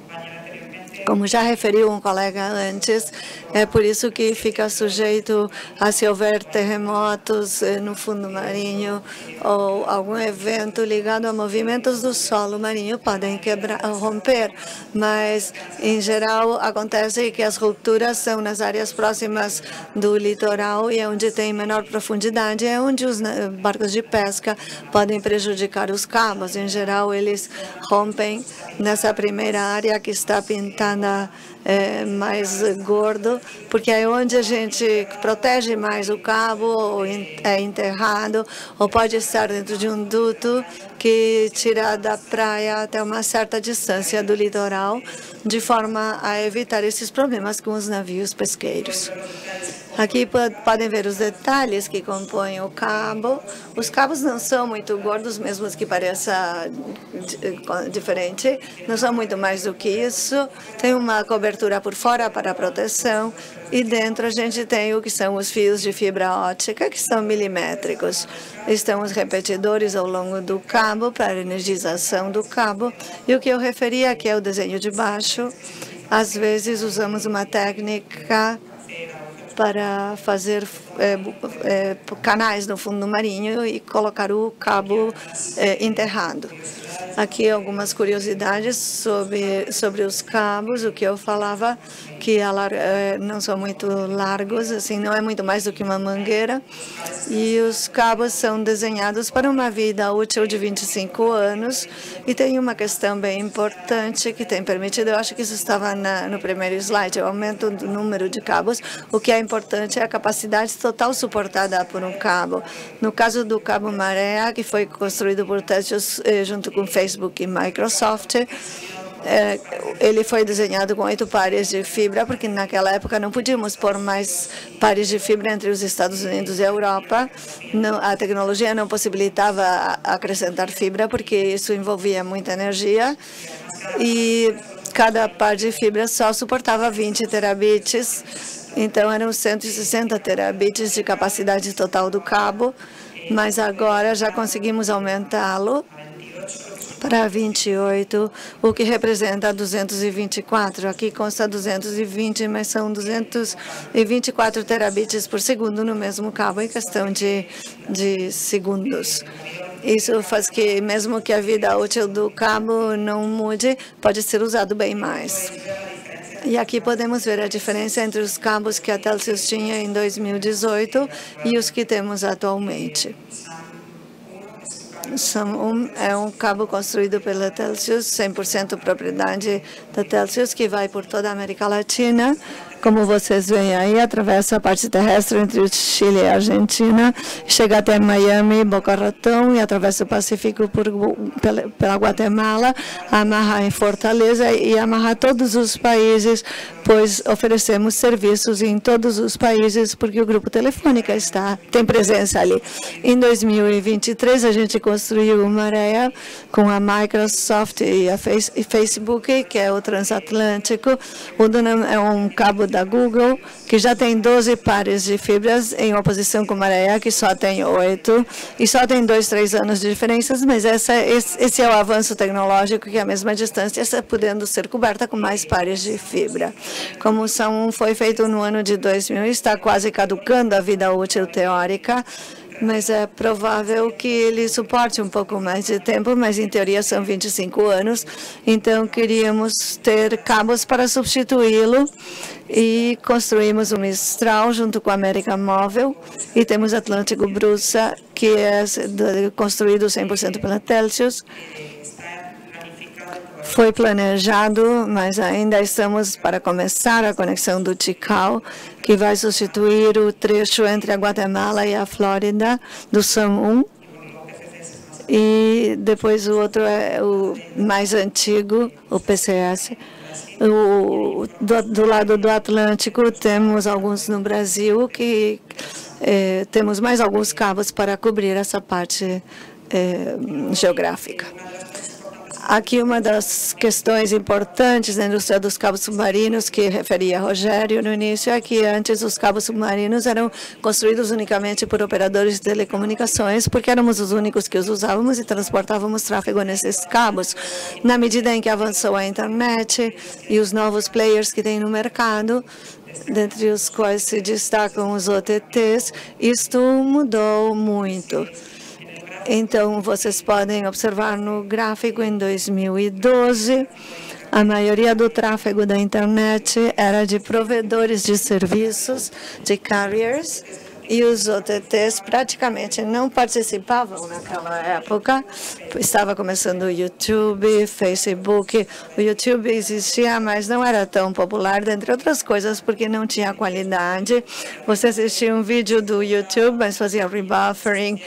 Como já referiu um colega antes, é por isso que fica sujeito a, se houver terremotos no fundo marinho ou algum evento ligado a movimentos do solo marinho, podem romper. Mas, em geral, acontece que as rupturas são nas áreas próximas do litoral e onde tem menor profundidade, é onde os barcos de pesca podem prejudicar os cabos. Em geral, eles rompem nessa primeira área que está pintada mais gordo, porque é onde a gente protege mais o cabo, ou é enterrado, ou pode estar dentro de um duto que tira da praia até uma certa distância do litoral, de forma a evitar esses problemas com os navios pesqueiros. Aqui podem ver os detalhes que compõem o cabo. Os cabos não são muito gordos, mesmo que pareça diferente. Não são muito mais do que isso. Tem uma cobertura por fora para proteção. E dentro a gente tem o que são os fios de fibra óptica, que são milimétricos. Estão os repetidores ao longo do cabo para a energização do cabo. E o que eu referi aqui é o desenho de baixo. Às vezes usamos uma técnica para fazer canais no fundo marinho e colocar o cabo enterrado. Aqui algumas curiosidades sobre os cabos, o que eu falava, que não são muito largos, assim, não é muito mais do que uma mangueira, e os cabos são desenhados para uma vida útil de 25 anos, e tem uma questão bem importante que tem permitido, eu acho que isso estava no primeiro slide, o aumento do número de cabos. O que é importante é a capacidade total suportada por um cabo. No caso do cabo Marea, que foi construído por Telxius junto com Facebook e Microsoft, ele foi desenhado com 8 pares de fibra, porque naquela época não podíamos pôr mais pares de fibra entre os Estados Unidos e a Europa. A tecnologia não possibilitava acrescentar fibra, porque isso envolvia muita energia. E cada par de fibra só suportava 20 terabits. Então, eram 160 terabits de capacidade total do cabo, mas agora já conseguimos aumentá-lo para 28, o que representa 224. Aqui consta 220, mas são 224 terabits por segundo no mesmo cabo, em questão de segundos. Isso faz que, mesmo que a vida útil do cabo não mude, pode ser usado bem mais. E aqui podemos ver a diferença entre os cabos que a Telxius tinha em 2018 e os que temos atualmente. É um cabo construído pela Telxius, 100% propriedade da Telxius, que vai por toda a América Latina. Como vocês veem aí, atravessa a parte terrestre entre o Chile e a Argentina, chega até Miami, Boca Raton e atravessa o Pacífico pela Guatemala, amarra em Fortaleza e amarra todos os países, pois oferecemos serviços em todos os países, porque o Grupo Telefônica tem presença ali. Em 2023, a gente construiu uma Marea com a Microsoft e a Facebook, que é o transatlântico. O Dunham é um cabo da Google, que já tem 12 pares de fibras, em oposição com Marea, que só tem 8, e só tem 2-3 anos de diferenças, mas esse é o avanço tecnológico, que a mesma distância está podendo ser coberta com mais pares de fibra. Como foi feito no ano de 2000, está quase caducando a vida útil teórica. mas é provável que ele suporte um pouco mais de tempo, mas em teoria são 25 anos, então queríamos ter cabos para substituí-lo e construímos o Mistral junto com a América Móvel e temos Atlântico Bruça, que é construído 100% pela Telxius. Foi planejado, mas ainda estamos para começar a conexão do Tikal, que vai substituir o trecho entre a Guatemala e a Flórida, do SAM 1. E depois o outro é o mais antigo, o PCS. Do lado do Atlântico, temos alguns no Brasil, que temos mais alguns cabos para cobrir essa parte geográfica. Aqui uma das questões importantes da indústria dos cabos submarinos, que referia a Rogério no início, é que antes os cabos submarinos eram construídos unicamente por operadores de telecomunicações, porque éramos os únicos que os usávamos e transportávamos tráfego nesses cabos. Na medida em que avançou a internet e os novos players que tem no mercado, dentre os quais se destacam os OTTs, isto mudou muito. Então, vocês podem observar no gráfico, em 2012, a maioria do tráfego da internet era de provedores de serviços, de carriers, e os OTTs praticamente não participavam naquela época. Estava começando o YouTube, Facebook. O YouTube existia, mas não era tão popular, dentre outras coisas, porque não tinha qualidade. Você assistia um vídeo do YouTube, mas fazia rebuffering,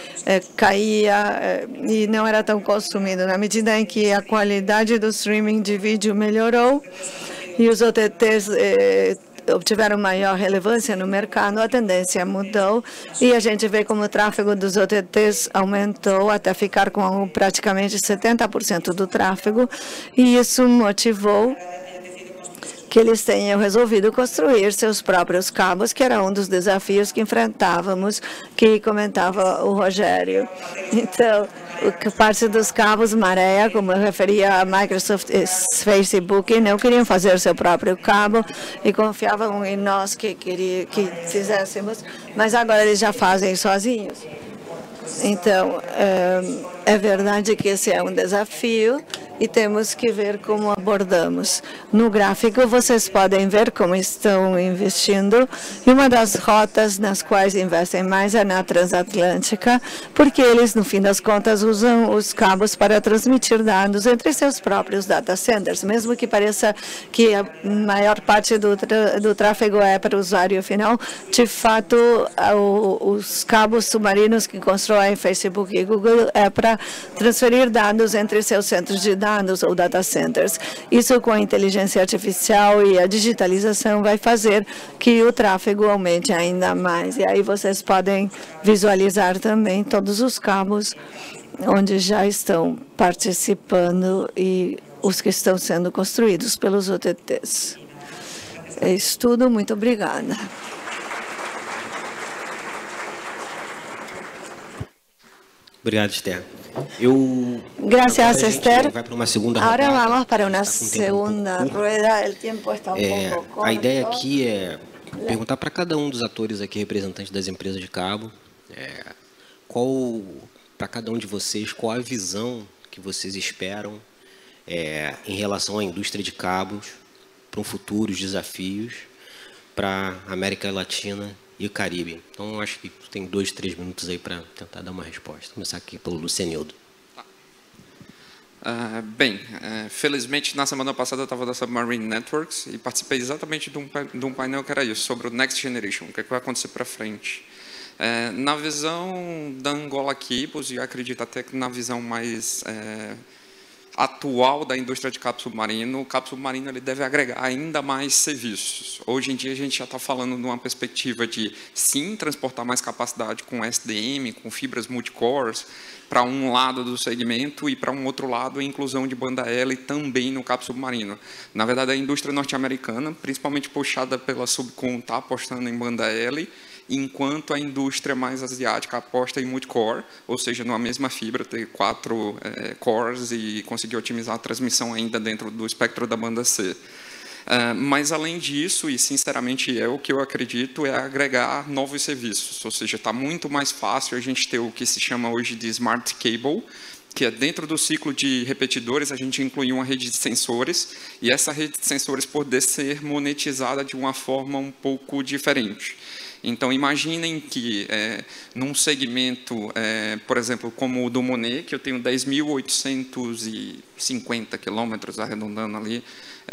caía e não era tão consumido. Na medida em que a qualidade do streaming de vídeo melhorou e os OTTs obtiveram maior relevância no mercado, a tendência mudou e a gente vê como o tráfego dos OTTs aumentou até ficar com praticamente 70% do tráfego, e isso motivou que eles tenham resolvido construir seus próprios cabos, que era um dos desafios que enfrentávamos, que comentava o Rogério. Então, parte dos cabos maré, como eu referia a Microsoft e Facebook, não queriam fazer seu próprio cabo e confiavam em nós que fizéssemos, mas agora eles já fazem sozinhos. Então, é verdade que esse é um desafio e temos que ver como abordamos. No gráfico, vocês podem ver como estão investindo, e uma das rotas nas quais investem mais é na transatlântica, porque eles, no fim das contas, usam os cabos para transmitir dados entre seus próprios data centers, mesmo que pareça que a maior parte do tráfego é para o usuário final. De fato, os cabos submarinos que constroem Facebook e Google é para transferir dados entre seus centros de dados ou data centers. Isso, com a inteligência artificial e a digitalização, vai fazer que o tráfego aumente ainda mais. E aí vocês podem visualizar também todos os cabos onde já estão participando e os que estão sendo construídos pelos OTTs. É isso tudo. Muito obrigada.
Obrigado, Esther.
Gracias, Esther.
Vai para uma segunda
Ahora
rodada.
vamos para una segunda rueda. El tiempo está un poco corto.
A ideia aqui é perguntar para cada um dos atores aqui, representantes das empresas de cabo, para cada um de vocês, qual a visão que vocês esperam em relação à indústria de cabos, para um futuro, os desafios para a América Latina e o Caribe. Então, acho que tem 2, 3 minutos aí para tentar dar uma resposta. Vou começar aqui pelo Lucianildo.
Felizmente, na semana passada eu estava da Submarine Networks e participei exatamente de um painel que era isso, sobre o Next Generation, o que vai acontecer para frente. Na visão da Angola Cables, e acredito até que na visão mais atual da indústria de cabo submarino, o cabo submarino ele deve agregar ainda mais serviços. Hoje em dia a gente já está falando de uma perspectiva de, sim, transportar mais capacidade com SDM, com fibras multicores, para um lado do segmento, e para um outro lado a inclusão de banda L também no cabo submarino. Na verdade, a indústria norte-americana, principalmente puxada pela Subcom, está apostando em banda L, enquanto a indústria mais asiática aposta em multicore, ou seja, numa mesma fibra, ter 4 cores e conseguir otimizar a transmissão ainda dentro do espectro da banda C. Mas, além disso, e sinceramente o que eu acredito, é agregar novos serviços. Ou seja, está muito mais fácil a gente ter o que se chama hoje de Smart Cable, que é dentro do ciclo de repetidores, a gente inclui uma rede de sensores, e essa rede de sensores poder ser monetizada de uma forma um pouco diferente. Então, imaginem que, num segmento, por exemplo, como o do Monet, que eu tenho 10.850 quilômetros, arredondando ali,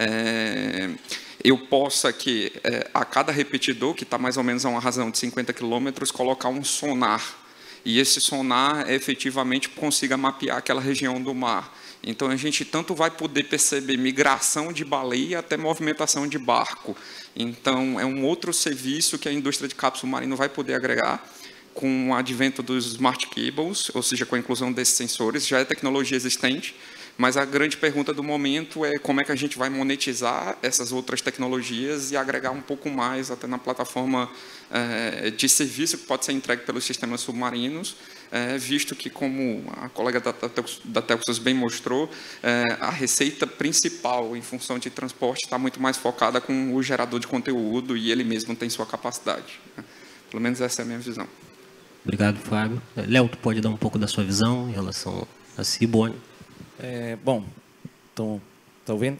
eu possa que, a cada repetidor, que está mais ou menos a uma razão de 50 quilômetros, colocar um sonar. E esse sonar, efetivamente, consiga mapear aquela região do mar. Então, a gente tanto vai poder perceber migração de baleia até movimentação de barco. Então, é um outro serviço que a indústria de cabo submarino vai poder agregar com o advento dos Smart Cables, ou seja, com a inclusão desses sensores. Já é tecnologia existente, mas a grande pergunta do momento é como é que a gente vai monetizar essas outras tecnologias e agregar um pouco mais até na plataforma de serviço que pode ser entregue pelos sistemas submarinos, visto que, como a colega da Telxus bem mostrou, a receita principal em função de transporte está muito mais focada com o gerador de conteúdo e ele mesmo tem sua capacidade. Pelo menos essa é a minha visão.
Obrigado, Fábio. Léo, tu pode dar um pouco da sua visão em relação a Seaborne?
Bom, estão vendo?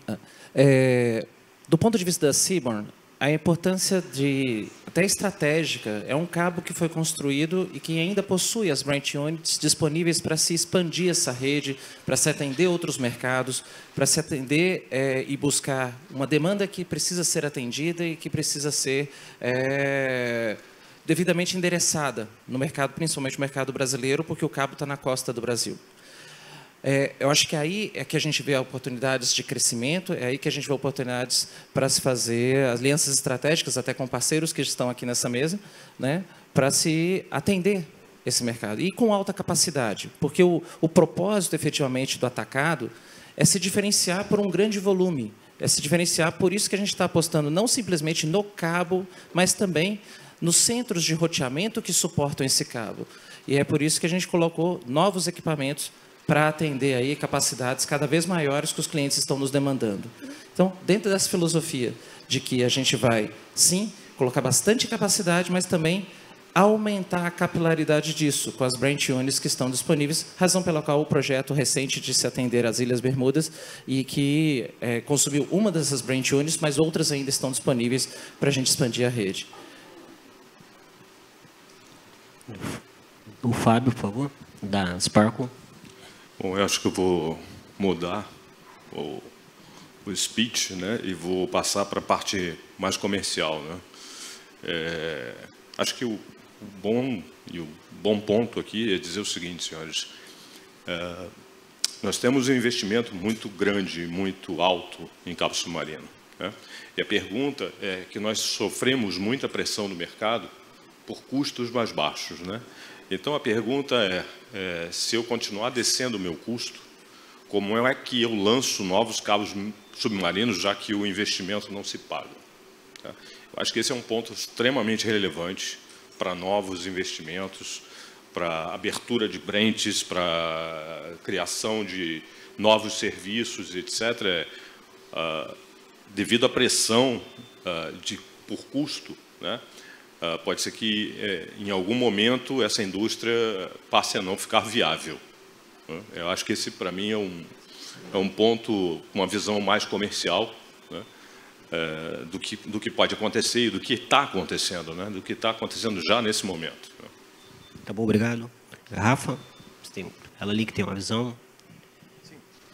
Do ponto de vista da Seaborne, a importância até estratégica, é um cabo que foi construído e que ainda possui as branch units disponíveis para se expandir essa rede, para se atender outros mercados, para se atender e buscar uma demanda que precisa ser atendida e que precisa ser devidamente endereçada no mercado, principalmente no mercado brasileiro, porque o cabo está na costa do Brasil. Eu acho que aí é que a gente vê oportunidades de crescimento, é aí que a gente vê oportunidades para se fazer alianças estratégicas, até com parceiros que estão aqui nessa mesa, né, para se atender esse mercado. E com alta capacidade, porque o propósito, efetivamente, do atacado é se diferenciar por um grande volume, é se diferenciar, por isso que a gente está apostando não simplesmente no cabo, mas também nos centros de roteamento que suportam esse cabo. E é por isso que a gente colocou novos equipamentos para atender aí capacidades cada vez maiores que os clientes estão nos demandando. Então, dentro dessa filosofia de que a gente vai, sim, colocar bastante capacidade, mas também aumentar a capilaridade disso com as branch units que estão disponíveis, razão pela qual o projeto recente de se atender às Ilhas Bermudas e que consumiu uma dessas branch units, mas outras ainda estão disponíveis para a gente expandir a rede.
O Fábio, por favor, da Sparkle.
Bom, eu acho que eu vou mudar o speech, né, e vou passar para a parte mais comercial, né. Acho que o bom ponto aqui é dizer o seguinte, senhores. Nós temos um investimento muito grande, muito alto em cabo submarino, né, e a pergunta é que nós sofremos muita pressão no mercado por custos mais baixos, né. Então, a pergunta se eu continuar descendo o meu custo, como é que eu lanço novos cabos submarinos, já que o investimento não se paga? Eu acho que esse é um ponto extremamente relevante para novos investimentos, para abertura de branches, para criação de novos serviços, etc., devido à pressão por custo, né? Pode ser que, em algum momento, essa indústria passe a não ficar viável. Eu acho que esse, para mim, é um ponto, uma visão mais comercial, né, do que pode acontecer e do que está acontecendo, né, do que está acontecendo já nesse momento.
Tá bom, obrigado. Rafa, ela ali que tem uma visão.
Sim.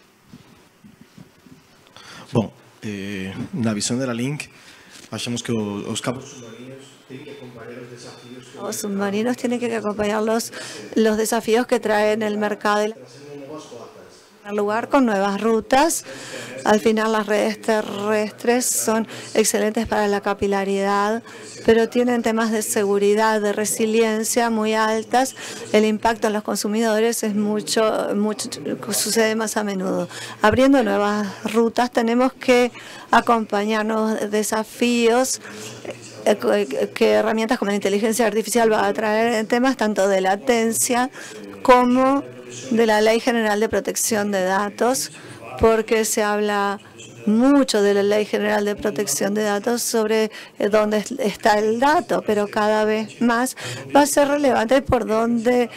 Bom, na visão da Link, achamos que os cabos submarinos
los submarinos tienen que acompañar los desafíos que traen el mercado y el lugar con nuevas rutas. Al final, las redes terrestres son excelentes para la capilaridad, pero tienen temas de seguridad, de resiliencia muy altas. El impacto en los consumidores es sucede más a menudo. Abriendo nuevas rutas, tenemos que acompañarnos desafíos que herramientas como la inteligencia artificial va a traer en temas tanto de latencia como de la Ley General de Protección de Datos, porque se habla mucho de la Ley General de Protección de Datos sobre dónde está el dato, pero cada vez más va a ser relevante por dónde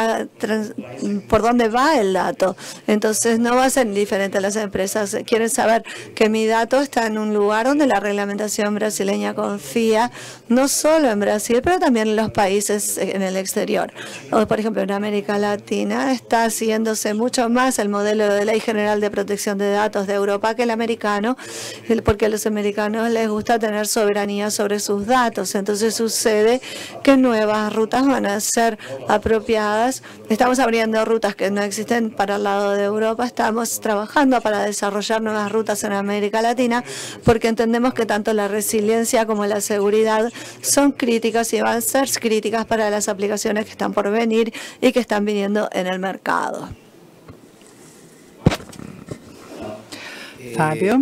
va el dato. Entonces no va a ser indiferente a las empresas. Quieren saber que mi dato está en un lugar donde la reglamentación brasileña confía, no solo en Brasil, pero también en los países en el exterior. O, por ejemplo, en América Latina está haciéndose mucho más el modelo de Ley General de Protección de Datos de Europa que el americano, porque a los americanos les gusta tener soberanía sobre sus datos. Entonces sucede que nuevas rutas van a ser apropiadas. Estamos abriendo rutas que no existen para el lado de Europa. Estamos trabajando para desarrollar nuevas rutas en América Latina porque entendemos que tanto la resiliencia como la seguridad son críticas y van a ser críticas para las aplicaciones que están por venir y que están viniendo en el mercado.
Fábio,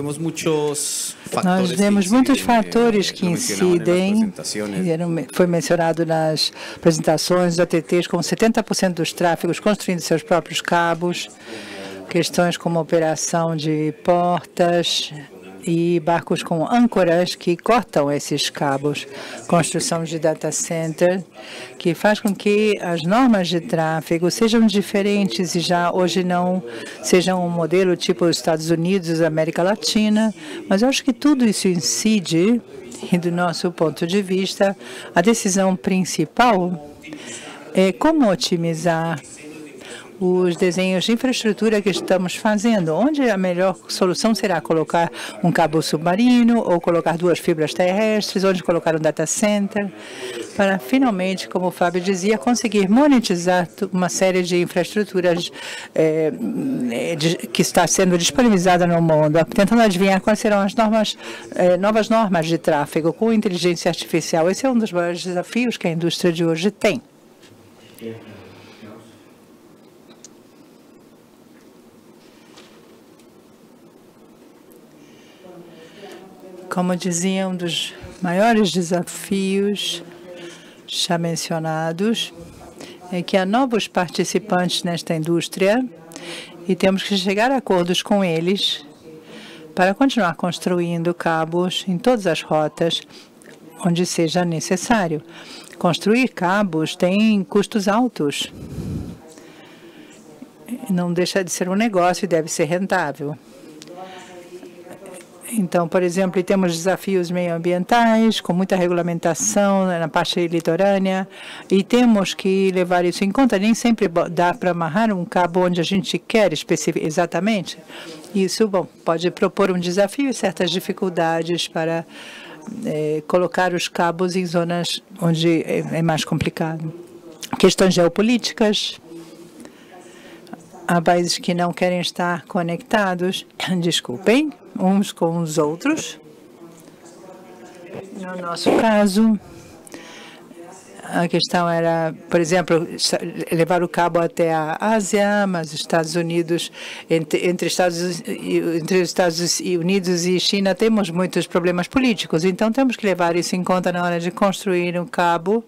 nós vemos muitos fatores que incidem, foi mencionado nas apresentações da OTTs, como 70% dos tráfegos construindo seus próprios cabos, questões como operação de portas e barcos com âncoras que cortam esses cabos, construção de data center, que faz com que as normas de tráfego sejam diferentes e já hoje não sejam um modelo tipo os Estados Unidos, América Latina, mas eu acho que tudo isso incide, e do nosso ponto de vista, a decisão principal é como otimizar os desenhos de infraestrutura que estamos fazendo, onde a melhor solução será colocar um cabo submarino ou colocar 2 fibras terrestres, onde colocar um data center, para finalmente, como o Fábio dizia, conseguir monetizar uma série de infraestruturas que está sendo disponibilizada no mundo, tentando adivinhar quais serão as novas normas de tráfego com inteligência artificial. Esse é um dos maiores desafios que a indústria de hoje tem. Como dizia, um dos maiores desafios já mencionados é que há novos participantes nesta indústria e temos que chegar a acordos com eles para continuar construindo cabos em todas as rotas onde seja necessário. Construir cabos tem custos altos. Não deixa de ser um negócio e deve ser rentável. Então, por exemplo, temos desafios meioambientais, com muita regulamentação na parte litorânea, e temos que levar isso em conta. Nem sempre dá para amarrar um cabo onde a gente quer exatamente. Isso, bom, pode propor um desafio e certas dificuldades para colocar os cabos em zonas onde é mais complicado. Questões geopolíticas. Há países que não querem estar conectados, desculpem, uns com os outros. No nosso caso, a questão era, por exemplo, levar o cabo até a Ásia, mas Estados Unidos, entre os Estados Unidos e China, temos muitos problemas políticos. Então, temos que levar isso em conta na hora de construir um cabo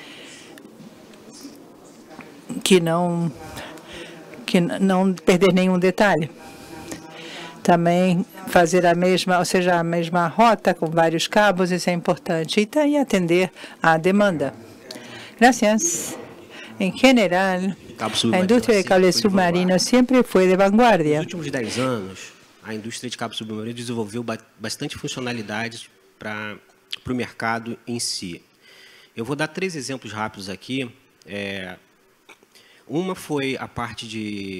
que não perder nenhum detalhe. Também fazer a mesma rota com vários cabos, isso é importante. E atender à demanda. Graças. Em geral, a indústria de cabo submarino sempre foi de vanguarda.
Nos últimos 10 anos, a indústria de cabo submarino desenvolveu bastante funcionalidades para o mercado em si. Eu vou dar 3 exemplos rápidos aqui. Uma foi a parte de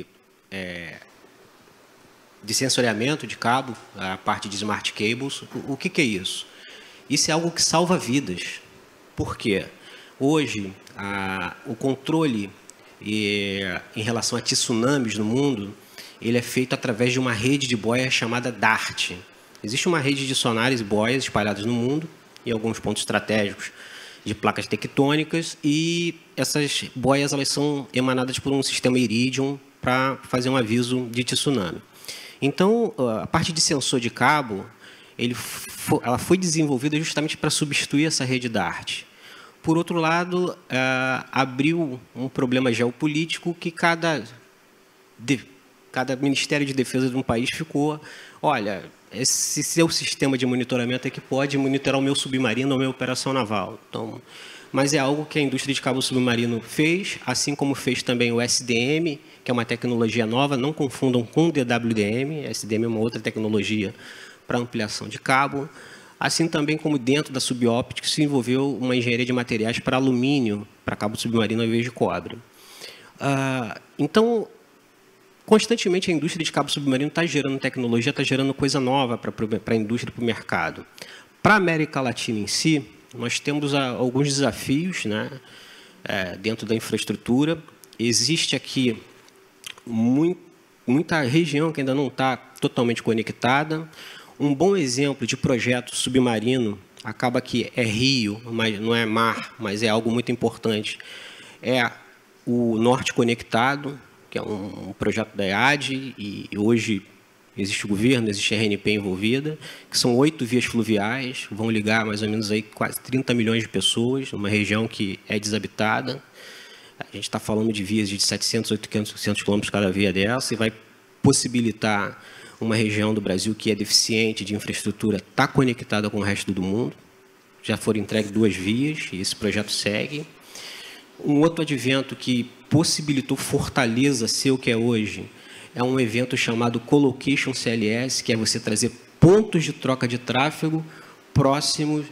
sensoriamento de cabo, a parte de smart cables. O que é isso? Isso é algo que salva vidas. Por quê? Hoje, o controle em relação a tsunamis no mundo, ele é feito através de uma rede de boias chamada DART. Existe uma rede de sonares e boias espalhadas no mundo, em alguns pontos estratégicos de placas tectônicas, e essas boias elas são emanadas por um sistema Iridium para fazer um aviso de tsunami. Então, a parte de sensor de cabo, ela foi desenvolvida justamente para substituir essa rede DART. Por outro lado, abriu um problema geopolítico que cada Ministério de Defesa de um país ficou, olha, esse seu sistema de monitoramento é que pode monitorar o meu submarino ou a minha operação naval. Então, mas é algo que a indústria de cabo submarino fez, assim como fez também o SDM, que é uma tecnologia nova, não confundam com o DWDM, SDM é uma outra tecnologia para ampliação de cabo, assim também como dentro da subóptica se envolveu uma engenharia de materiais para alumínio, para cabo submarino ao invés de cobre. Então, constantemente a indústria de cabo submarino está gerando tecnologia, está gerando coisa nova para a indústria, para o mercado. Para a América Latina em si, nós temos alguns desafios, né, dentro da infraestrutura. Existe aqui muita região que ainda não está totalmente conectada. Um bom exemplo de projeto submarino, acaba que é rio, mas não é mar, mas é algo muito importante, é o Norte Conectado, que é um projeto da EAD, e hoje existe o governo, existe a RNP envolvida, que são 8 vias fluviais, vão ligar mais ou menos aí quase 30 milhões de pessoas, numa região que é desabitada. A gente está falando de vias de 700, 800 quilômetros cada via dessa, e vai possibilitar uma região do Brasil que é deficiente de infraestrutura estar conectada com o resto do mundo. Já foram entregues 2 vias, e esse projeto segue. Um outro advento que possibilitou Fortaleza ser o que é hoje é um evento chamado Colocation CLS, que é você trazer pontos de troca de tráfego próximos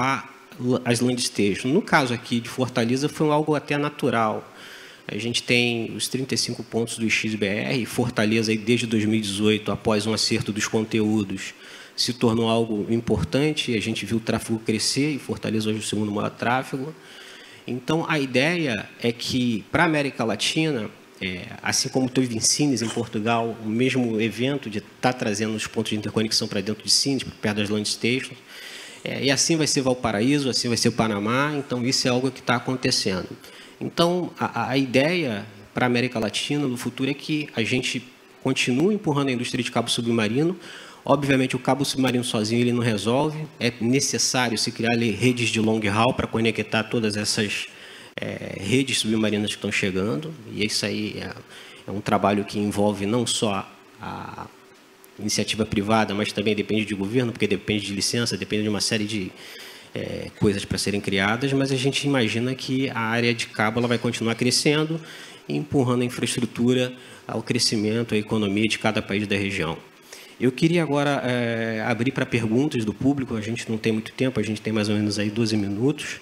às land stations. No caso aqui de Fortaleza, foi algo até natural. A gente tem os 35 pontos do XBR, Fortaleza, aí, desde 2018, após um acerto dos conteúdos, se tornou algo importante, a gente viu o tráfego crescer, e Fortaleza hoje é o segundo maior tráfego. Então, a ideia é que, para a América Latina, assim como teve em Sines, em Portugal, o mesmo evento de estar trazendo os pontos de interconexão para dentro de Sines, perto das land stations, e assim vai ser Valparaíso, assim vai ser Panamá, então isso é algo que está acontecendo. Então, a ideia para a América Latina no futuro é que a gente continue empurrando a indústria de cabo submarino. Obviamente, o cabo submarino sozinho ele não resolve, é necessário se criar redes de long haul para conectar todas essas redes submarinas que estão chegando, e isso aí é um trabalho que envolve não só a iniciativa privada, mas também depende de governo, porque depende de licença, depende de uma série de coisas para serem criadas, mas a gente imagina que a área de cabo ela vai continuar crescendo, empurrando a infraestrutura ao crescimento, à economia de cada país da região. Eu queria agora abrir para perguntas do público, a gente não tem muito tempo, a gente tem mais ou menos aí 12 minutos,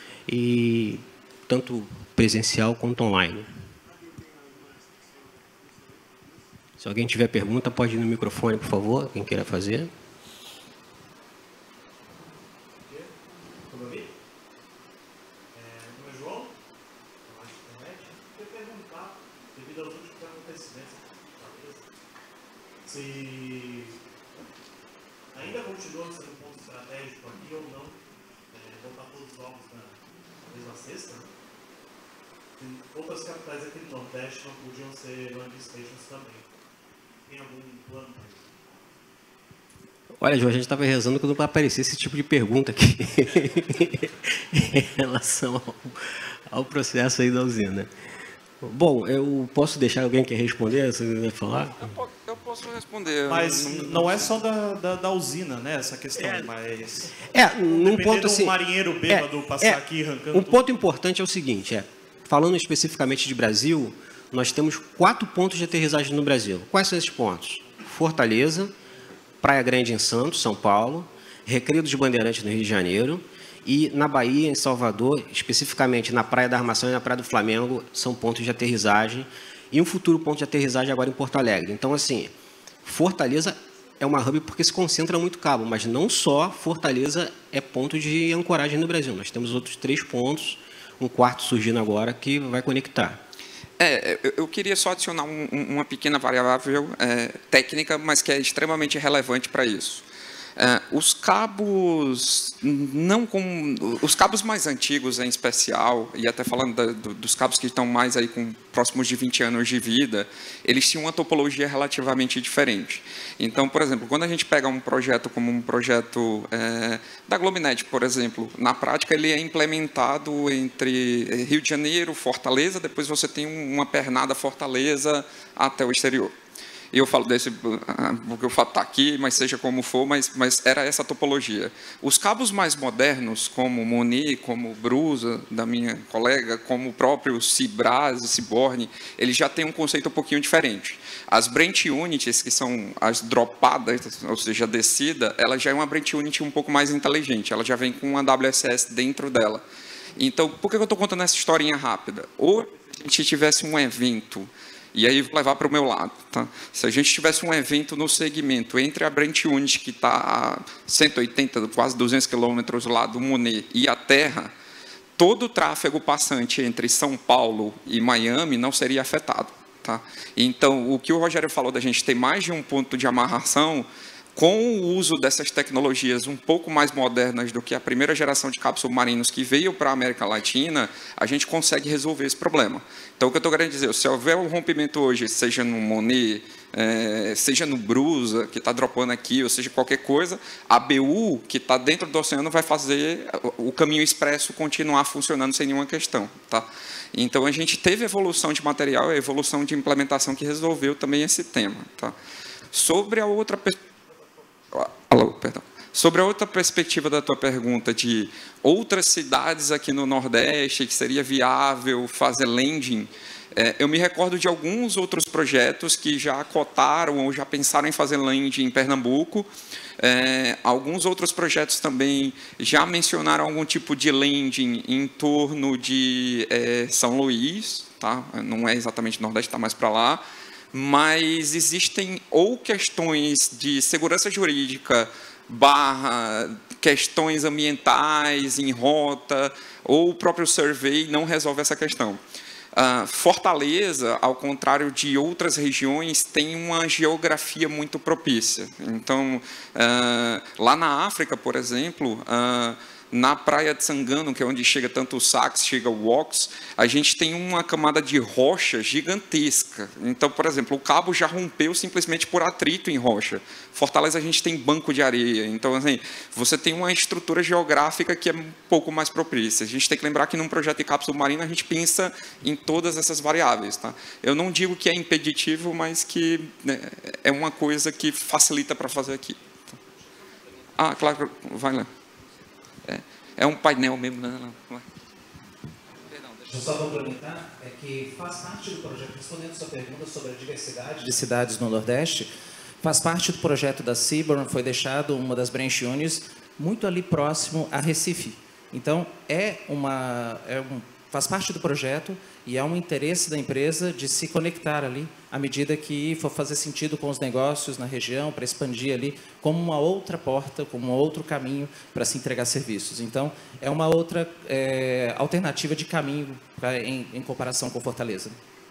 e tanto presencial quanto online. Se alguém tiver pergunta, pode ir no microfone, por favor, quem queira fazer.
Se ainda continua sendo um ponto estratégico aqui ou não, botar todos os ovos na mesma cesta, né? Outras capitais aqui do Nordeste não podiam ser land stations também. Tem algum plano para isso?
Olha, João, a gente estava rezando quando vai aparecer esse tipo de pergunta aqui em relação ao processo aí da usina. Bom, eu posso deixar alguém que responder, se você quiser falar?
Eu posso responder.
Mas não é só da usina, né, essa questão, mas...
num ponto assim...
um marinheiro bêbado passar aqui arrancando...
Um ponto importante é o seguinte, falando especificamente de Brasil, nós temos 4 pontos de aterrissagem no Brasil. Quais são esses pontos? Fortaleza, Praia Grande em Santos, São Paulo, Recreio dos Bandeirantes no Rio de Janeiro, e na Bahia, em Salvador, especificamente na Praia da Armação e na Praia do Flamengo, são pontos de aterrissagem, e um futuro ponto de aterrissagem agora em Porto Alegre. Então, assim, Fortaleza é uma hub porque se concentra muito cabo, mas não só Fortaleza é ponto de ancoragem no Brasil. Nós temos outros 3 pontos, um 4º surgindo agora, que vai conectar.
Eu queria só adicionar uma pequena variável técnica, mas que é extremamente relevante para isso. Os cabos, os cabos mais antigos em especial, e até falando dos cabos que estão mais aí com próximos de 20 anos de vida, eles tinham uma topologia relativamente diferente. Então, por exemplo, quando a gente pega um projeto como um projeto da Globinet, por exemplo, na prática ele é implementado entre Rio de Janeiro, Fortaleza, depois você tem uma pernada Fortaleza até o exterior. e eu falo desse, porque o fato está aqui, mas seja como for, mas era essa topologia. Os cabos mais modernos, como o Moni, como o Brusa, da minha colega, como o próprio Cibras, Ciborne, eles já têm um conceito um pouquinho diferente. As branch unities, que são as dropadas, ou seja, a descida, ela já é uma branch unit um pouco mais inteligente, ela já vem com uma WSS dentro dela. Então, por que eu estou contando essa historinha rápida? Ou se a gente tivesse um evento, e aí vou levar para o meu lado, tá? Se a gente tivesse um evento no segmento entre a branch unit, que está a 180, quase 200 quilômetros lá do Monet, e a terra, todo o tráfego passante entre São Paulo e Miami não seria afetado. Tá? Então, o que o Rogério falou da gente ter mais de um ponto de amarração, com o uso dessas tecnologias um pouco mais modernas do que a primeira geração de cabos submarinos que veio para a América Latina, a gente consegue resolver esse problema. Então, o que eu estou querendo dizer, se houver um rompimento hoje, seja no Monet, seja no Brusa, que está dropando aqui, ou seja, qualquer coisa, a BU, que está dentro do oceano, vai fazer o caminho expresso continuar funcionando sem nenhuma questão. Tá? Então, a gente teve evolução de material e evolução de implementação que resolveu também esse tema. Tá? Sobre a outra perspectiva da tua pergunta de outras cidades aqui no Nordeste que seria viável fazer landing, eu me recordo de alguns outros projetos que já cotaram ou já pensaram em fazer landing em Pernambuco. Alguns outros projetos também já mencionaram algum tipo de landing em torno de São Luís, tá? Não é exatamente Nordeste, está mais para lá. Mas existem ou questões de segurança jurídica, questões ambientais em rota, ou o próprio survey não resolve essa questão. Fortaleza, ao contrário de outras regiões, tem uma geografia muito propícia. Então, lá na África, por exemplo, na praia de Sangano, que é onde chega tanto o Sax, chega o Wox, a gente tem uma camada de rocha gigantesca. Então, por exemplo, o cabo já rompeu simplesmente por atrito em rocha. Fortaleza a gente tem banco de areia. Então, assim, você tem uma estrutura geográfica que é um pouco mais propícia. A gente tem que lembrar que num projeto de cabo submarino a gente pensa em todas essas variáveis. Tá? Eu não digo que é impeditivo, mas que é uma coisa que facilita para fazer aqui. Ah, claro, vai lá. É um painel mesmo, né?
Perdão, deixa eu só complementar, é que faz parte do projeto, respondendo a sua pergunta sobre a diversidade de cidades no Nordeste, faz parte do projeto da Seaborn, foi deixado uma das branch units muito ali próximo a Recife. Então, faz parte do projeto e é um interesse da empresa de se conectar ali à medida que for fazer sentido com os negócios na região, para expandir ali como uma outra porta, como um outro caminho para se entregar serviços. Então, é uma outra alternativa de caminho em comparação com Fortaleza.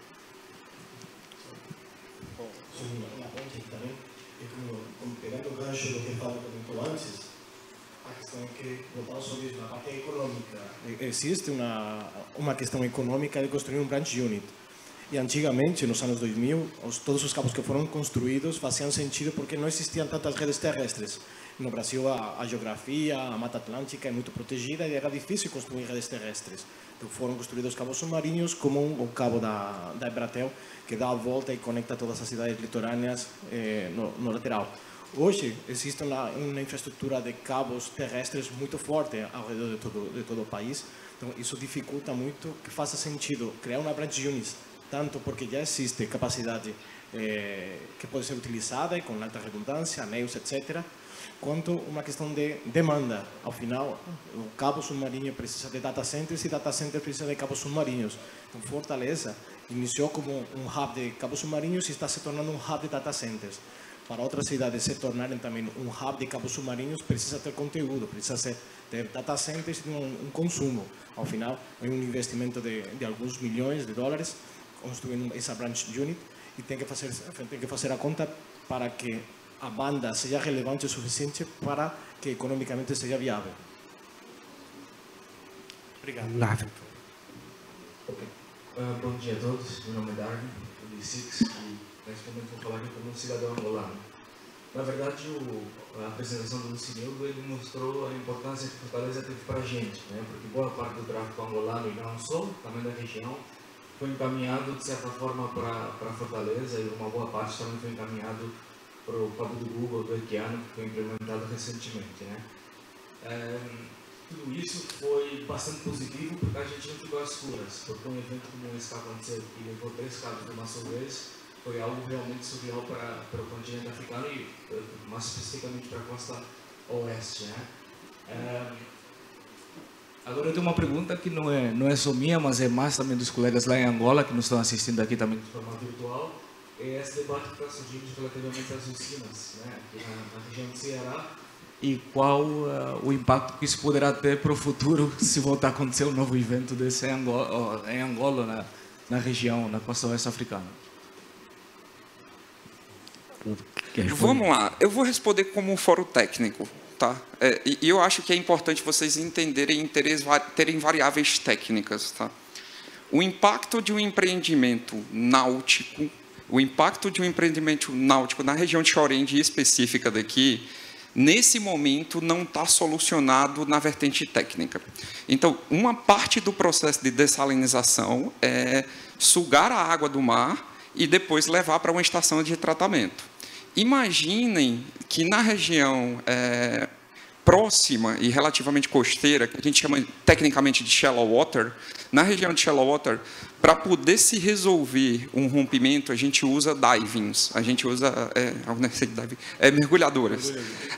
Uma ponte aqui também, pegando o gancho do que Paulo comentou antes, a questão é que, voltando sobre a parte econômica, existe uma questão econômica de construir um branch unit. E antigamente, nos anos 2000, todos os cabos que foram construídos faziam sentido porque não existiam tantas redes terrestres. No Brasil, a geografia, a Mata Atlântica é muito protegida e era difícil construir redes terrestres. Então, foram construídos cabos submarinos, como o cabo da Embratel, que dá a volta e conecta todas as cidades litorâneas no lateral. Hoje, existe uma infraestrutura de cabos terrestres muito forte ao redor de todo o país. Então, isso dificulta muito que faça sentido criar uma branch unit, tanto porque já existe capacidade que pode ser utilizada e com alta redundância, anéis, etc., quanto uma questão de demanda. Ao final, o cabo submarino precisa de data centers e data centers precisa de cabos submarinos. Então, Fortaleza iniciou como um hub de cabos submarinos e está se tornando um hub de data centers. Para outras cidades se tornarem também um hub de cabos submarinos, precisa ter conteúdo, precisa ter data centers e um consumo. Ao final, é um investimento de alguns milhões de dólares construindo essa branch unit e tem que fazer a conta para que a banda seja relevante o suficiente para que economicamente seja viável.
Obrigado.
Okay. Bom dia a todos, meu nome é Darwin, do D6 e nesse momento vou falar aqui como um cidadão angolano. Na verdade, a apresentação do Lucinildo, ele mostrou a importância que Fortaleza teve para a gente, né? Porque boa parte do tráfico angolano, e não só, também da região, foi encaminhado, de certa forma, para Fortaleza, e uma boa parte também foi encaminhado para o cabo do Google, do Equiano, que foi implementado recentemente, né? Tudo isso foi bastante positivo, porque a gente não ficou às escuras, porque um evento como esse que aconteceu, que levou 3 cabos de uma só vez, foi algo realmente surreal para o continente africano e mais especificamente para a costa oeste, né? Agora eu tenho uma pergunta que não é só minha, mas é mais também dos colegas lá em Angola, que nos estão assistindo aqui também de forma virtual. É esse debate que está surgindo relativamente às usinas, né, aqui na região do Ceará, e qual o impacto que isso poderá ter para o futuro se voltar a acontecer um novo evento desse em Angola, na região, na costa oeste africana.
Vamos lá, eu vou responder como um fórum técnico. Tá? E eu acho que é importante vocês entenderem, terem variáveis técnicas. Tá? O impacto de um empreendimento náutico, na região de Chorende específica daqui, nesse momento não está solucionado na vertente técnica. Então, uma parte do processo de dessalinização é sugar a água do mar e depois levar para uma estação de tratamento. Imaginem que na região próxima e relativamente costeira, que a gente chama tecnicamente de shallow water, na região de shallow water, para poder se resolver um rompimento, a gente usa divings, a gente usa mergulhadores.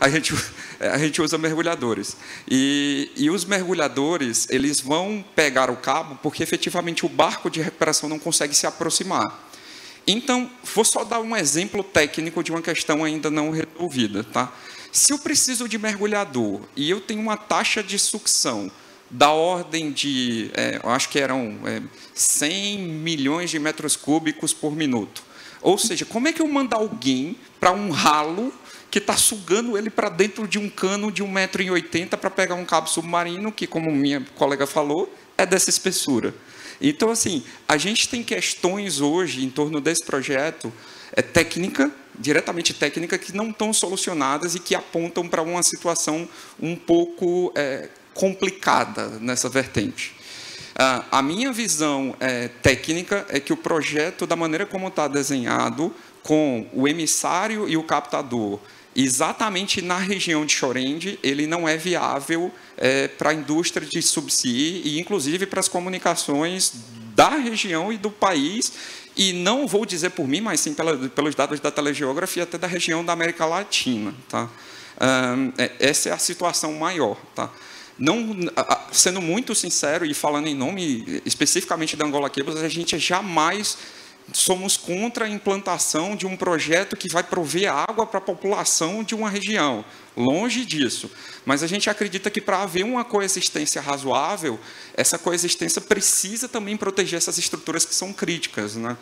A gente usa mergulhadores. E os mergulhadores, eles vão pegar o cabo porque efetivamente o barco de recuperação não consegue se aproximar. Então, vou só dar um exemplo técnico de uma questão ainda não resolvida. Tá? Se eu preciso de mergulhador e eu tenho uma taxa de sucção da ordem de, eu acho que eram 100 milhões de metros cúbicos por minuto. Ou seja, como é que eu mando alguém para um ralo que está sugando ele para dentro de um cano de 1,80 m para pegar um cabo submarino, que, como minha colega falou, é dessa espessura? Então, assim, a gente tem questões hoje em torno desse projeto diretamente técnica, que não estão solucionadas e que apontam para uma situação um pouco complicada nessa vertente. A minha visão técnica é que o projeto, da maneira como está desenhado, com o emissário e o captador, exatamente na região de Chorende, ele não é viável para a indústria de subsea e, inclusive, para as comunicações da região e do país, e não vou dizer por mim, mas sim pelos dados da telegeografia até da região da América Latina. Tá? Essa é a situação maior. Tá? Não, sendo muito sincero e falando em nome especificamente da Angola Cables, a gente jamais somos contra a implantação de um projeto que vai prover água para a população de uma região. Longe disso. Mas a gente acredita que, para haver uma coexistência razoável, essa coexistência precisa também proteger essas estruturas que são críticas. Né?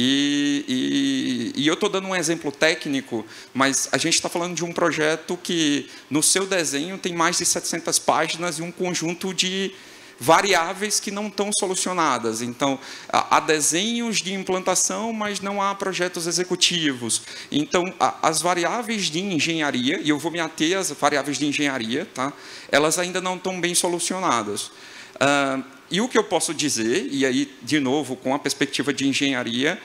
E eu estou dando um exemplo técnico, mas a gente está falando de um projeto que, no seu desenho, tem mais de 700 páginas e um conjunto de variáveis que não estão solucionadas. Então, há desenhos de implantação, mas não há projetos executivos. Então, as variáveis de engenharia, e eu vou me ater às variáveis de engenharia, tá? Elas ainda não estão bem solucionadas. E o que eu posso dizer, e aí, de novo, com a perspectiva de engenharia,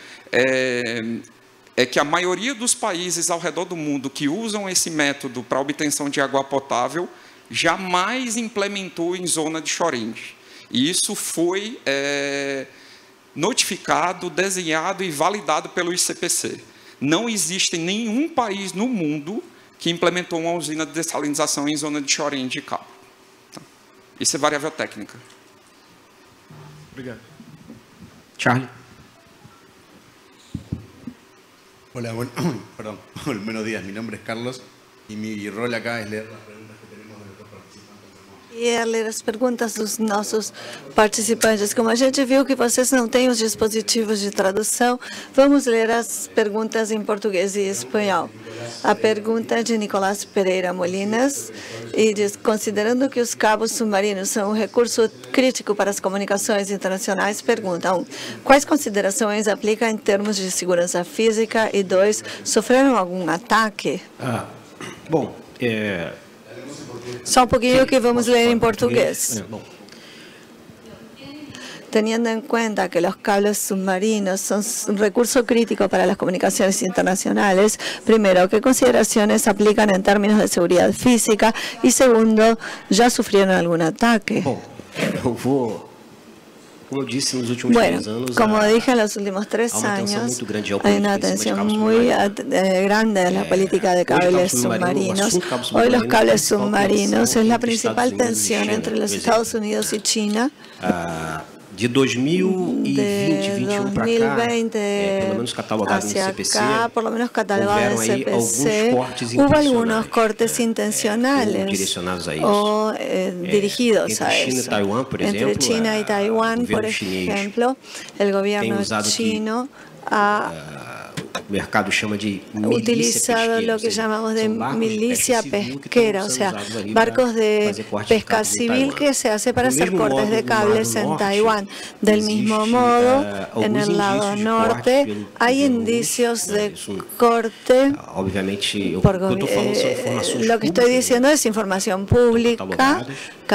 é que a maioria dos países ao redor do mundo que usam esse método para a obtenção de água potável jamais implementou em zona de Chorende. E isso foi notificado, desenhado e validado pelo ICPC. Não existe nenhum país no mundo que implementou uma usina de dessalinização em zona de Chorende e Cabo. Tá? Isso é variável técnica.
Obrigado.
Charlie.
Hola, perdón, buenos días. Mi nombre es Carlos y mi rol acá es leer las preguntas que tenemos de los participantes.
E é ler as perguntas dos nossos participantes. Como a gente viu que vocês não têm os dispositivos de tradução, vamos ler as perguntas em português e espanhol. A pergunta é de Nicolás Pereira Molinas e diz: considerando que os cabos submarinos são um recurso crítico para as comunicações internacionais, pergunta: 1. Quais considerações aplica em termos de segurança física? E 2. Sofreram algum ataque?
Bom,
Só um pouquinho que vamos ler em português. teniendo en cuenta que los cables submarinos son un recurso crítico para las comunicaciones internacionales, primero, ¿qué consideraciones aplican en términos de seguridad física? Y segundo, ¿ya sufrieron algún ataque? Bueno, como dije, en los últimos 3 años hay una atención muy grande en la política de cables submarinos. Hoy los cables submarinos es la principal tensión entre los Estados Unidos y China.
De 2020 para acá, pelo menos catalogado
hacia
no CPC,
acá, por lo menos catalogado en CPC, hubo algunos cortes intencionales o dirigidos a eso. Entre China y Taiwán, por ejemplo, el gobierno chino ha
mercado chama de
utilizado lo que llamamos de milicia pesquera, o sea, barcos de pesca civil que se hace para hacer cortes de cables en Taiwán. Del mismo modo, en el lado norte hay indicios de corte. Lo que estoy diciendo es información pública,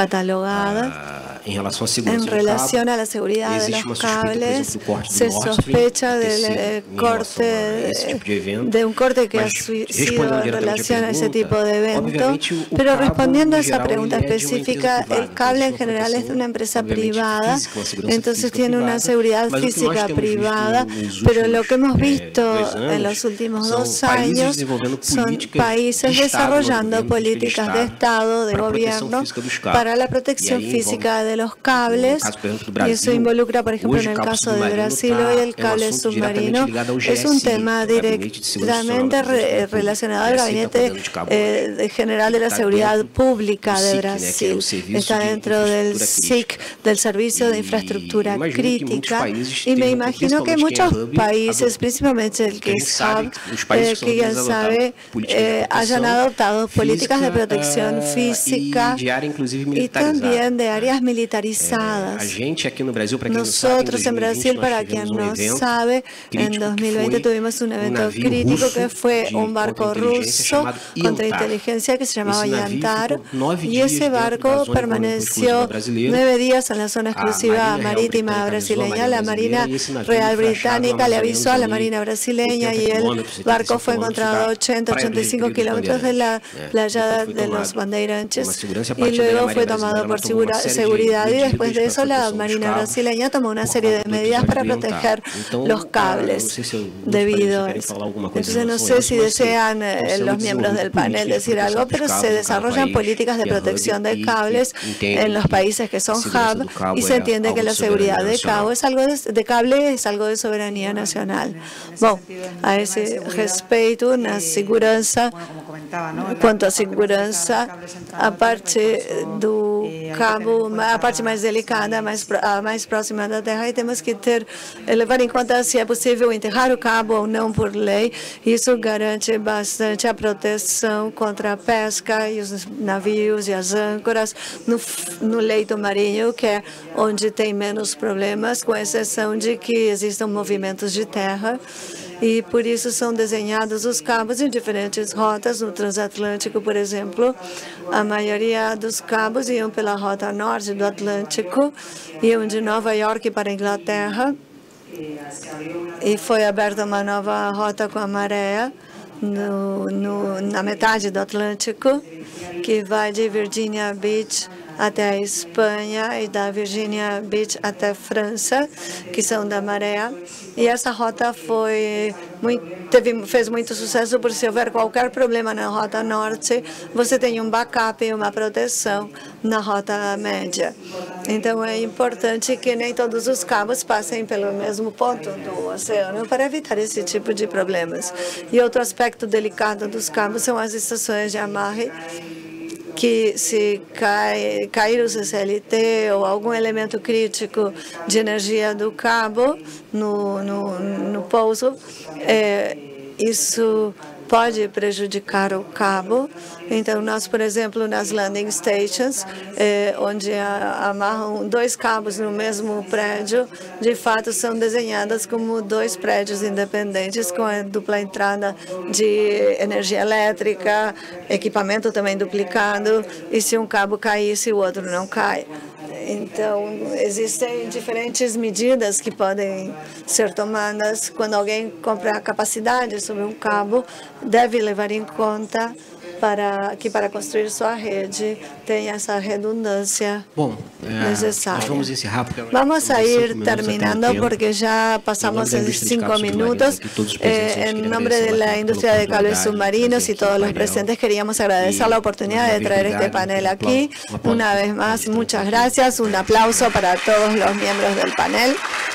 catalogada. En relación a la seguridad de los cables, se sospecha del corte de un corte que ha sido en relación a ese tipo de evento, pero respondiendo a esa pregunta específica, el cable en general es de una empresa privada, entonces tiene una seguridad física privada, pero lo que hemos visto en los últimos 2 años son países desarrollando políticas de Estado, de gobierno, para la protección física de los cables, y eso involucra, por ejemplo, en el caso de Brasil, hoy el cable submarino es un tema directamente relacionado al Gabinete General de la Seguridad Pública de Brasil. Está dentro del SIC, del Servicio de Infraestructura Crítica, y me imagino que muchos países, principalmente el que es hub, que ya sabe, hayan adoptado políticas de protección física y también de áreas militarizadas. Nosotros en Brasil, para quien no sabe, en 2020 tuvimos un evento crítico que fue un barco ruso contra inteligencia que se llamaba Yantar, y ese barco permaneció 9 días en la zona exclusiva marítima brasileña. La Marina Real Británica le avisó a la Marina brasileña y el barco fue encontrado a 80-85 kilómetros de la playa de los Bandeirantes, y luego fue tomado por seguridad, y después de eso la Marina brasileña tomó una serie de medidas para proteger los cables debido a eso. Entonces no sé si desean los miembros del panel decir algo, pero se desarrollan políticas de protección de cables en los países que son hub, y se entiende que la seguridad de cable es algo de soberanía nacional. Bom, a esse respeito, na segurança, quanto à segurança, a parte do cabo, a parte mais delicada, a mais próxima da terra, e temos que levar em conta se é possível enterrar o cabo ou não por lei. Isso garante bastante a proteção contra a pesca e os navios e as âncoras no leito marinho, que é onde tem menos problemas, com exceção de que existam movimentos de terra. E por isso são desenhados os cabos em diferentes rotas. No transatlântico, por exemplo, a maioria dos cabos iam pela rota norte do Atlântico, iam de Nova York para a Inglaterra, e foi aberta uma nova rota com a maré na metade do Atlântico, que vai de Virginia Beach até a Espanha e da Virginia Beach até a França, que são da maré. E essa rota fez muito sucesso, porque se houver qualquer problema na rota norte, você tem um backup e uma proteção na rota média. Então é importante que nem todos os cabos passem pelo mesmo ponto do oceano para evitar esse tipo de problemas. E outro aspecto delicado dos cabos são as estações de amarre, que se cair o CCLT ou algum elemento crítico de energia do cabo no pouso, isso pode prejudicar o cabo. Então, nós, por exemplo, nas landing stations, onde amarram 2 cabos no mesmo prédio, de fato são desenhadas como 2 prédios independentes, com a dupla entrada de energia elétrica, equipamento também duplicado, e se um cabo caísse, o outro não cai. Então, existem diferentes medidas que podem ser tomadas. Quando alguém compra a capacidade sobre um cabo, deve levar em conta que para construir sua rede tem essa redundância necessária.
Nós vamos encerrar porque
vamos sair terminando porque já passamos os 5 minutos. Em nome da indústria de cables submarinos y todos los presentes queríamos agradecer la oportunidad de traer este panel aquí. Una vez más, muchas gracias. Un aplauso para todos los miembros del panel.